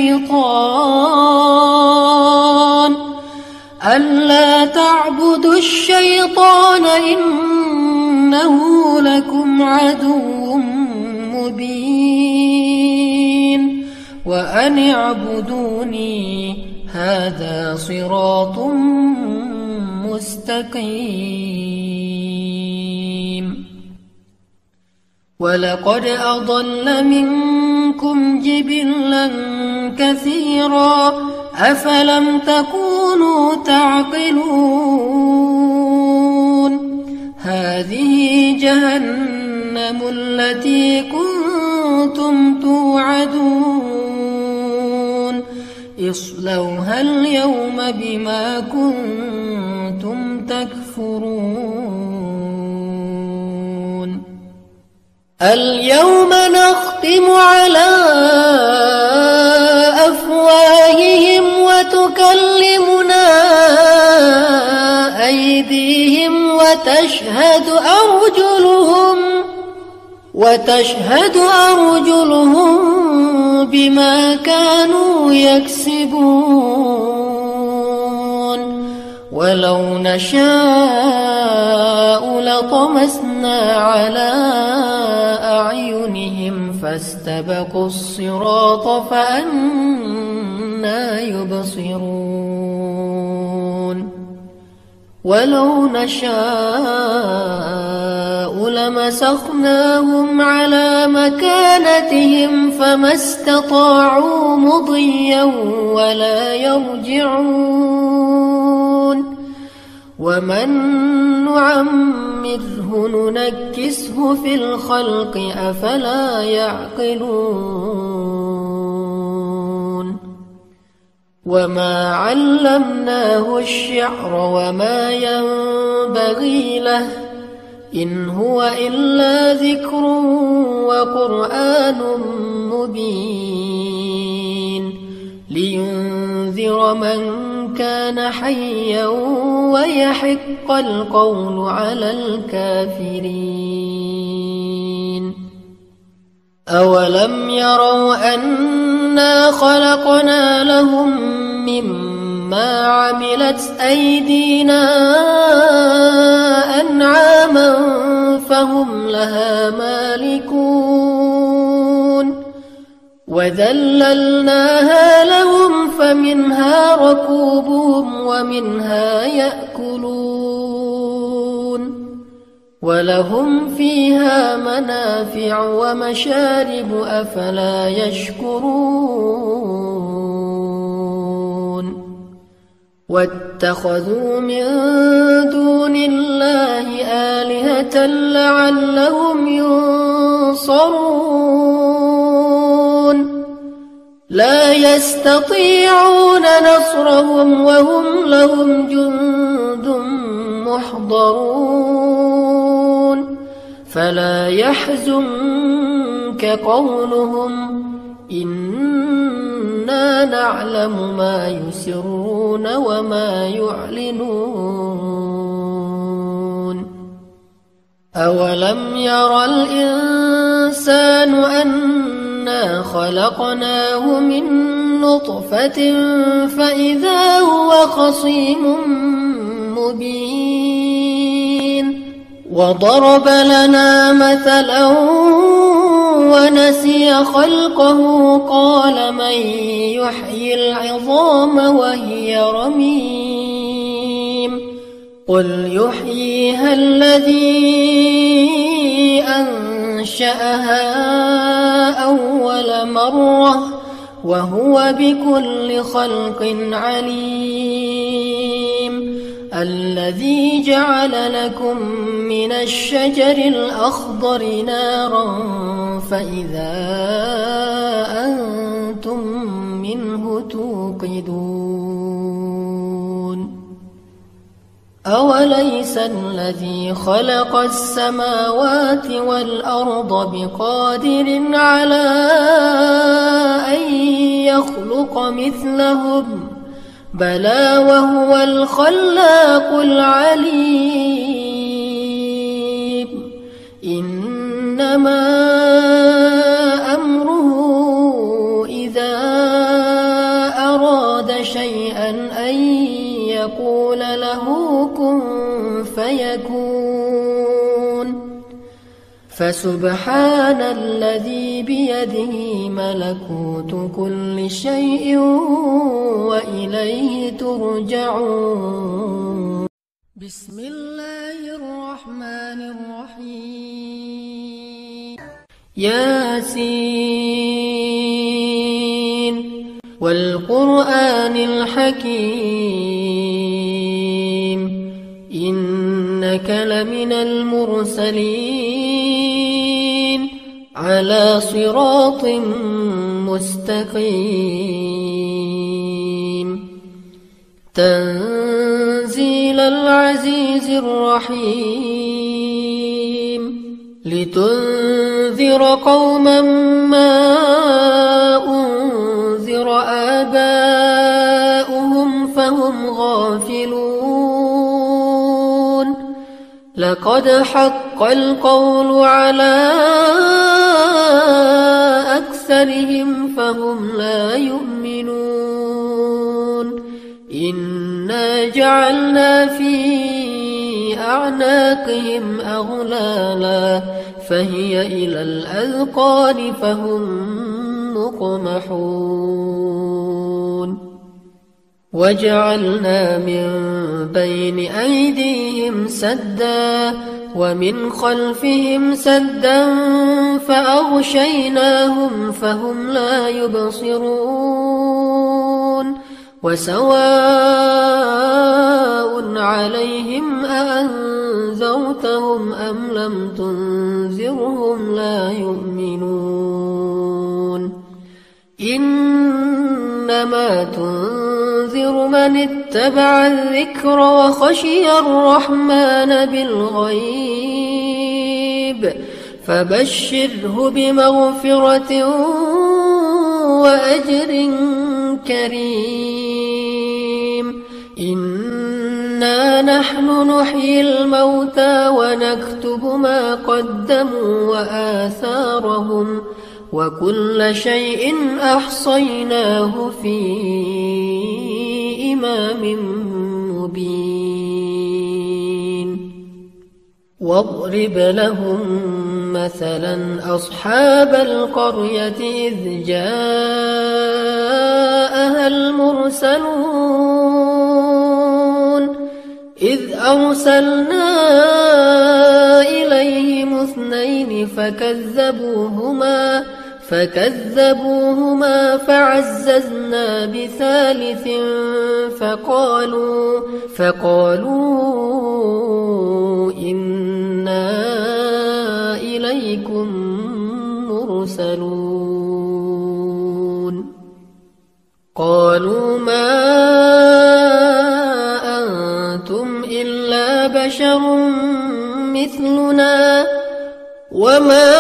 الشيطان إنه لكم عدو مبين وأن اعبدوني هذا صراط مستقيم ولقد أضل منكم جبلا كثيرا أفلم تكونوا تعقلون هذه جهنم التي كنتم توعدون اصلوها اليوم بما كنتم تكفرون اليوم نختم على أفواههم وتكلمنا أيديهم وتشهد أرجلهم بما كانوا يكسبون ولو نشاء لطمسنا على أعينهم فاستبقوا الصراط فأنى يبصرون ولو نشاء لمسخناهم على مكانتهم فما استطاعوا مضيا ولا يرجعون ومن نعمره ننكسه في الخلق أفلا يعقلون وما علمناه الشعر وما ينبغي له إن هو إلا ذكر وقرآن مبين لينذر من كان حيا ويحق القول على الكافرين أولم يروا أنا خلقنا لهم مما عملت أيدينا أنعاما فهم لها مالكون وذللناها لهم فمنها ركوبهم ومنها يأكلون ولهم فيها منافع ومشارب أفلا يشكرون واتخذوا من دون الله آلهة لعلهم ينصرون لا يستطيعون نصرهم وهم لهم جند محضرون فلا يحزنك قولهم إنا نعلم ما يسرون وما يعلنون أولم ير الإنسان أنا خلقناه من نطفة فإذا هو خصيم مبين وضرب لنا مثلا ونسي خلقه قال من يحيي العظام وهي رميم قل يحييها الذي أنشأها أول مرة وهو بكل خلق عليم الذي جعل لكم من الشجر الأخضر نارا فإذا أنتم منه توقدون أوليس الذي خلق السماوات والأرض بقادر على أن يخلق مثلهم بلى وهو الخلاق العليم إنما أمره إذا أراد شيئا أن يقول له كن فيكون فسبحان الذي بيده ملكوت كل شيء وإليه ترجعون بسم الله الرحمن الرحيم ياسين والقرآن الحكيم إنك لمن المرسلين على صراط مستقيم تنزيل العزيز الرحيم لتنذر قوما ما أنذر آباؤهم فهم غافلون لقد حق القول على أكثرهم فهم لا يؤمنون إنا جعلنا في أعناقهم أغلالا فهي إلى الأذقان فهم مقمحون وجعلنا من بين أيديهم سدا ومن خلفهم سدا فأغشيناهم فهم لا يبصرون وسواء عليهم أأنذرتهم أم لم تنذرهم لا يؤمنون إنما تنذر من اتبع الذكر وخشي الرحمن بالغيب فبشره بمغفرة وأجر كريم إنا نحن نحيي الموتى ونكتب ما قدموا وآثارهم وكل شيء أحصيناه في إمام مبين واضرب لهم مثلا أصحاب القرية إذ جاءها المرسلون إذ أرسلنا إليهم اثنين فكذبوهما فعززنا بثالث فقالوا إنا إليكم مرسلون قالوا ما أنتم إلا بشر مثلنا وما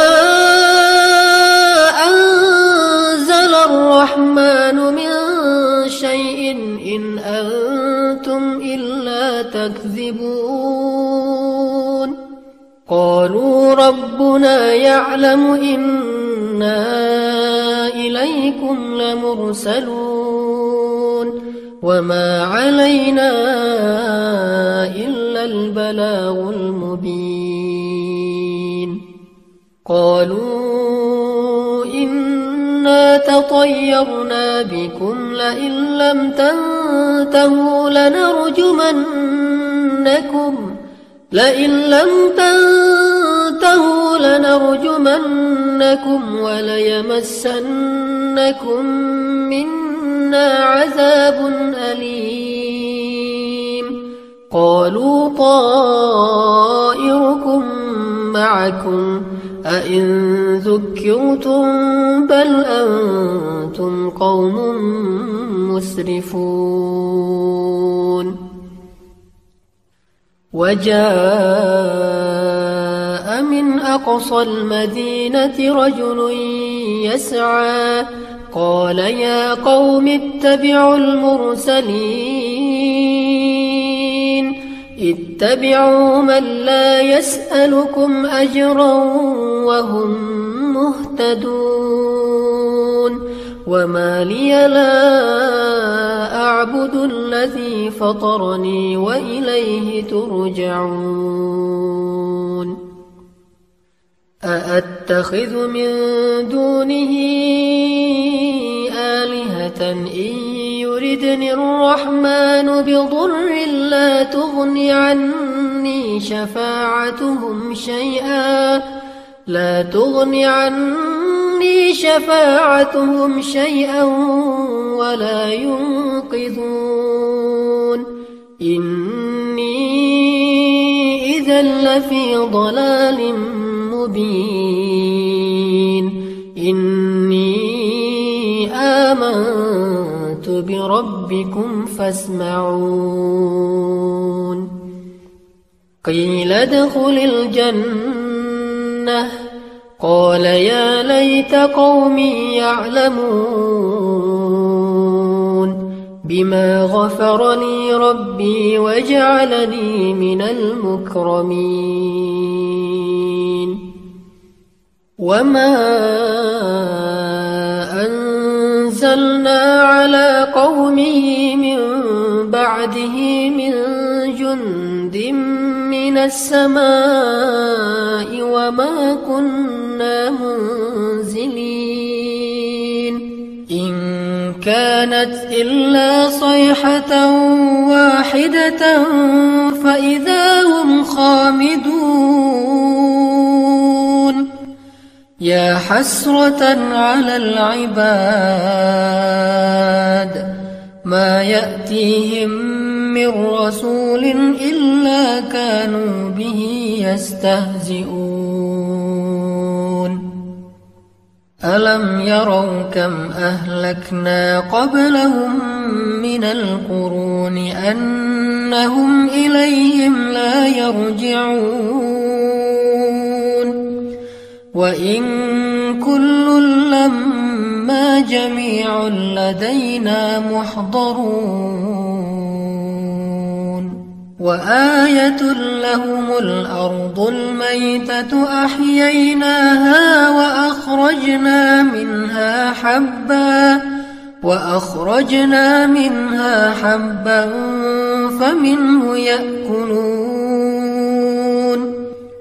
أنزل الرحمن من شيء إن أنتم إلا تكذبون قالوا ربنا يعلم إنا إليكم لمرسلون وما علينا إلا البلاغ المبين قالوا إنا تطيرنا بكم لئن لم تنتهوا لنرجمنكم وليمسنكم منا عذاب أليم قالوا طائركم معكم أئن ذكرتم بل أنتم قوم مسرفون وجاء من أقصى المدينة رجل يسعى قال يا قوم اتبعوا المرسلين اتبعوا من لا يسألكم أجرا وهم مهتدون وما لي لا أعبد الذي فطرني وإليه ترجعون أأتخذ من دونه آلهة إن يردني الرحمن بضر لا تغن عني شفاعتهم شيئا ولا ينقذون إني إذا لفي ضلال مبين إني آمنت بربكم فاسمعون قيل ادخل الجنة قال يا ليت قومي يعلمون بما غفر لي ربي وجعلني من المكرمين وما أنزلنا على قومه من بعده من جند من السماء وما كنا منزلين إن كانت إلا صيحة واحدة فإذا هم خامدون يا حسرة على العباد ما يأتيهم من رسول إلا كانوا به يستهزئون ألم يروا كم أهلكنا قبلهم من القرون أنهم إليهم لا يرجعون وإن كل لما جميع لدينا محضرون وآية لهم الأرض الميتة أحييناها وأخرجنا منها حبا فمنه يأكلون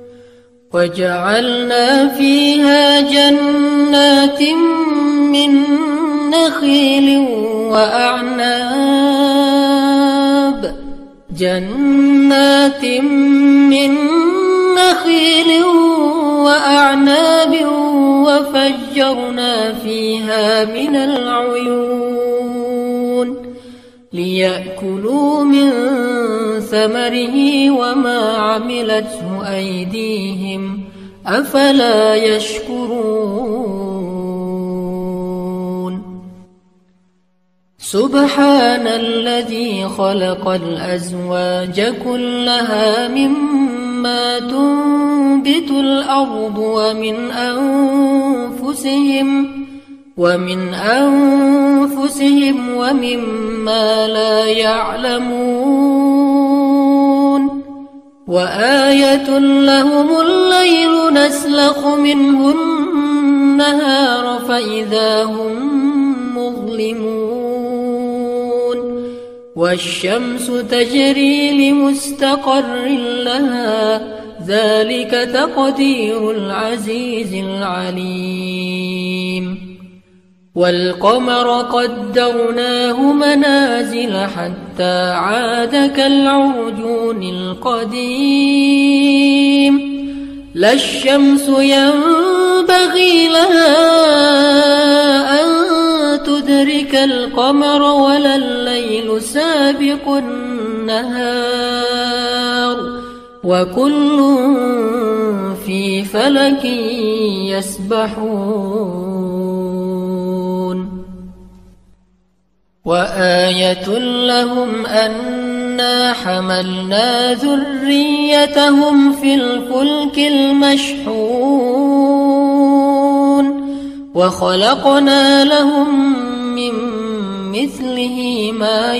وجعلنا فيها جنات من نخيل وأعناب وفجرنا فيها من العيون ليأكلوا من ثمره وما عملته أيديهم أفلا يشكرون سبحان الذي خلق الأزواج كلها مما تنبت الأرض ومن أنفسهم ومما لا يعلمون وآية لهم الليل نسلخ منه النهار فإذا هم مظلمون والشمس تجري لمستقر لها ذلك تقدير العزيز العليم والقمر قدرناه منازل حتى عاد كالعرجون القديم لا الشمس ينبغي لها أن تدرك القمر ولا الليل سابق النهار وكل في فلك يسبحون وآية لهم أنا حملنا ذريتهم في الفلك المشحون وخلقنا لهم من مثله ما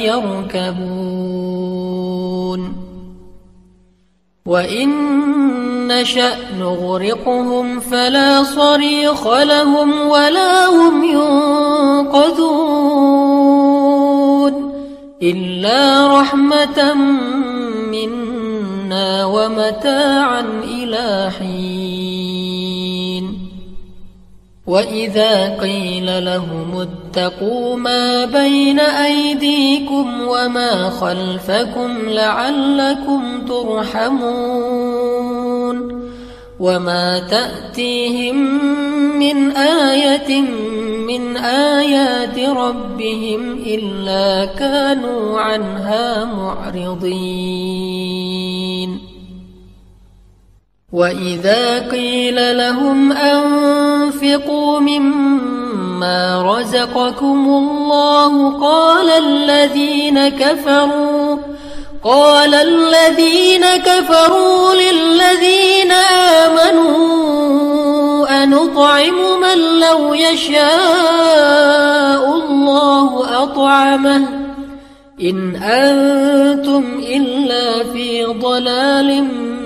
يركبون وإن نشأ نغرقهم فلا صريخ لهم ولا هم ينقذون إلا رحمة منا ومتاعا إلى حين وإذا قيل لهم اتقوا ما بين أيديكم وما خلفكم لعلكم ترحمون وما تأتيهم من آية من آيات ربهم إلا كانوا عنها معرضين وإذا قيل لهم أنفقوا مما رزقكم الله قال الذين كفروا للذين آمنوا أنطعم من لو يشاء الله أطعمه إن أنتم إلا في ضلال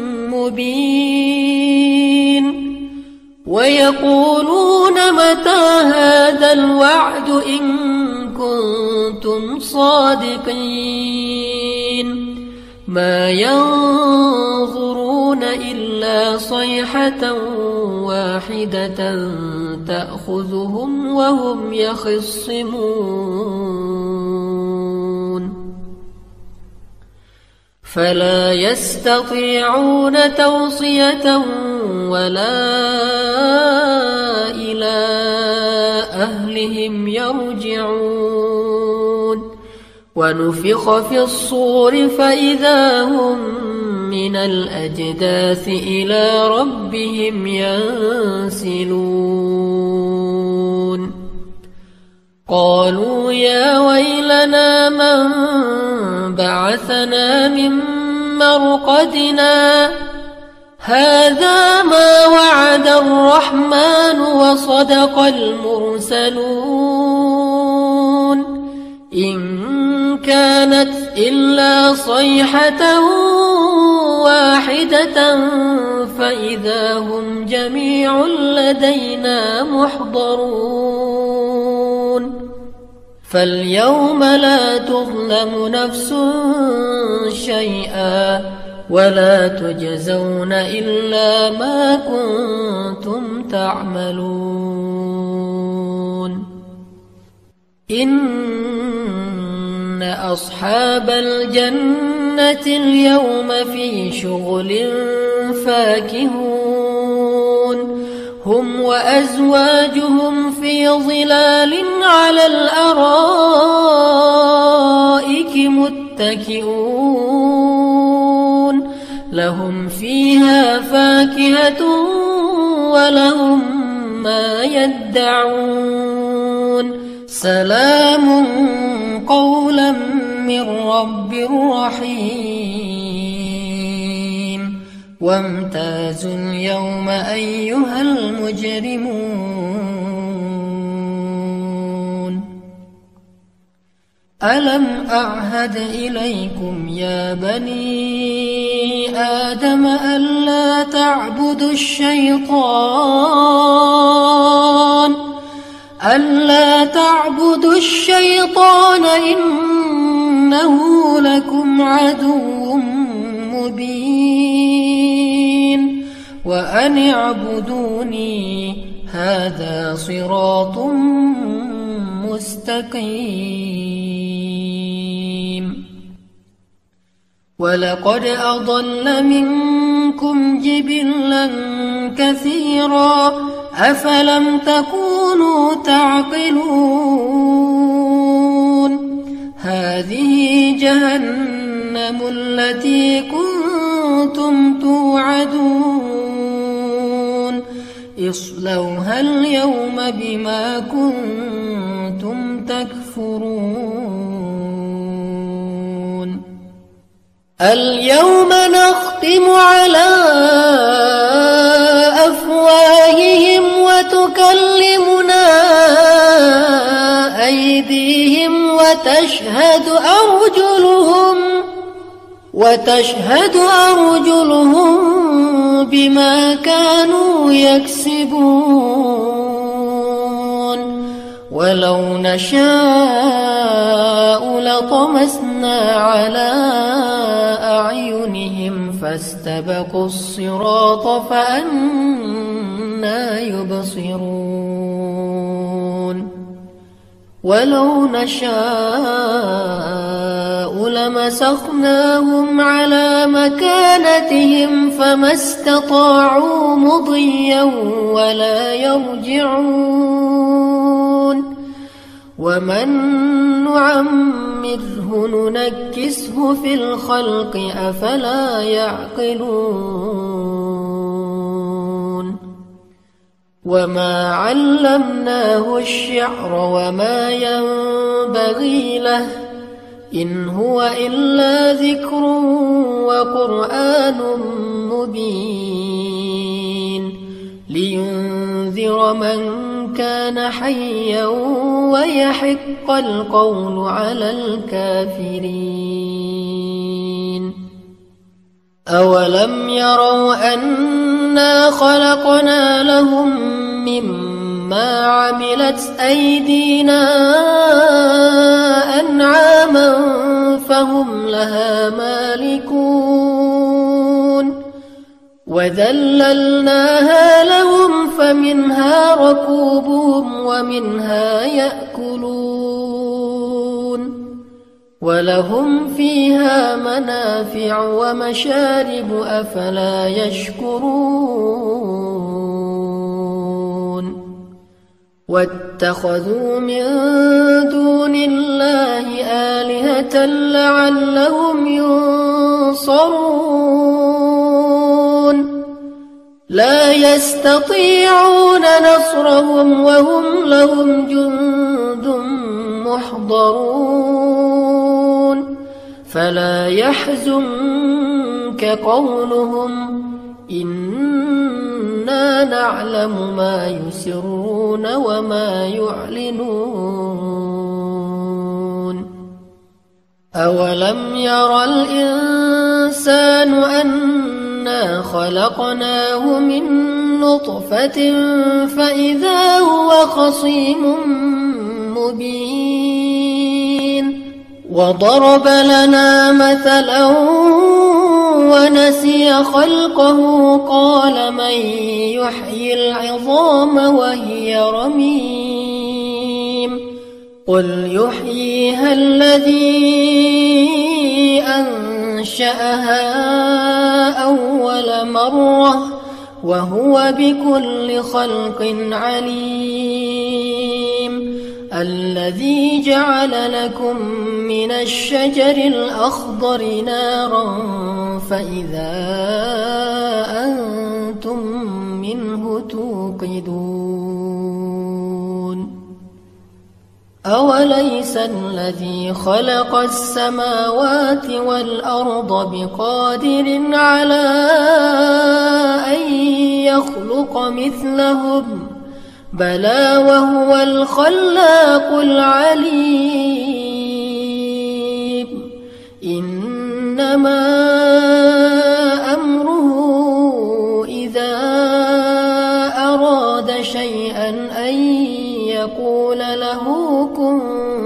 مبين ويقولون متى هذا الوعد إن كنتم صادقين ما ينظرون إلا صيحة واحدة تأخذهم وهم يخصمون فلا يستطيعون توصية ولا إلى أهلهم يرجعون ونفخ في الصور فإذا هم من الأجداث إلى ربهم ينسلون قالوا يا ويلنا من بعثنا من مرقدنا هذا ما وعد الرحمن وصدق المرسلون إن كانت إلا صيحة واحدة فإذا هم جميع لدينا محضرون فاليوم لا تظلم نفس شيئا ولا تجزون إلا ما كنتم تعملون إن أصحاب الجنة اليوم في شغل فاكهون هم وأزواجهم في ظلال على الأرائك متكئون لهم فيها فاكهة ولهم ما يدعون سلام قولا من رب رحيم وامتازوا اليوم أيها المجرمون ألم أعهد إليكم يا بني آدم ألا تعبدوا الشيطان إنه لكم عدو مبين وأن اعبدوني هذا صراط مستقيم ولقد أضل منكم جبلا كثيرا أفلم تكونوا تعقلون هذه جهنم التي كنتم توعدون اصلوها اليوم بما كنتم تكفرون اليوم نختم على أفواههم وتكلمنا أيديهم وتشهد أرجلهم بما كانوا يكسبون ولو نشاء لطمسنا على أعينهم فاستبقوا الصراط فأنى يبصرون ولو نشاء لمسخناهم على مكانتهم فما استطاعوا مضيا ولا يرجعون ومن نعمره ننكسه في الخلق أفلا يعقلون وما علمناه الشعر وما ينبغي له إن هو إلا ذكر وقرآن مبين لينذر من كان حيا ويحق القول على الكافرين أولم يروا أنا خلقنا لهم مما عملت أيدينا أنعاما فهم لها مالكون وذللناها لهم فمنها ركوبهم ومنها يأكلون ولهم فيها منافع ومشارب أفلا يشكرون واتخذوا من دون الله آلهة لعلهم ينصرون لا يستطيعون نصرهم وهم لهم جند محضرون فلا يحزنك قولهم إنا نعلم ما يسرون وما يعلنون أولم ير الإنسان أنا خلقناه من نطفة فإذا هو خصيم مبين وضرب لنا مثلا ونسي خلقه قال من يحيي العظام وهي رميم قل يحييها الذي أنشأها أول مرة وهو بكل خلق عليم الذي جعل لكم من الشجر الأخضر نارا فإذا أنتم منه توقدون أوليس الذي خلق السماوات والأرض بقادر على أن يخلق مثلهم بلى وهو الخلاق العليم إنما أمره إذا أراد شيئا أن يقول له كن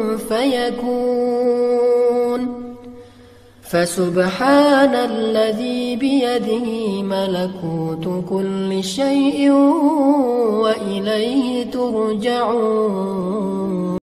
فيكون فسبحان الذي بيده ملكوت كل شيء وإليه ترجعون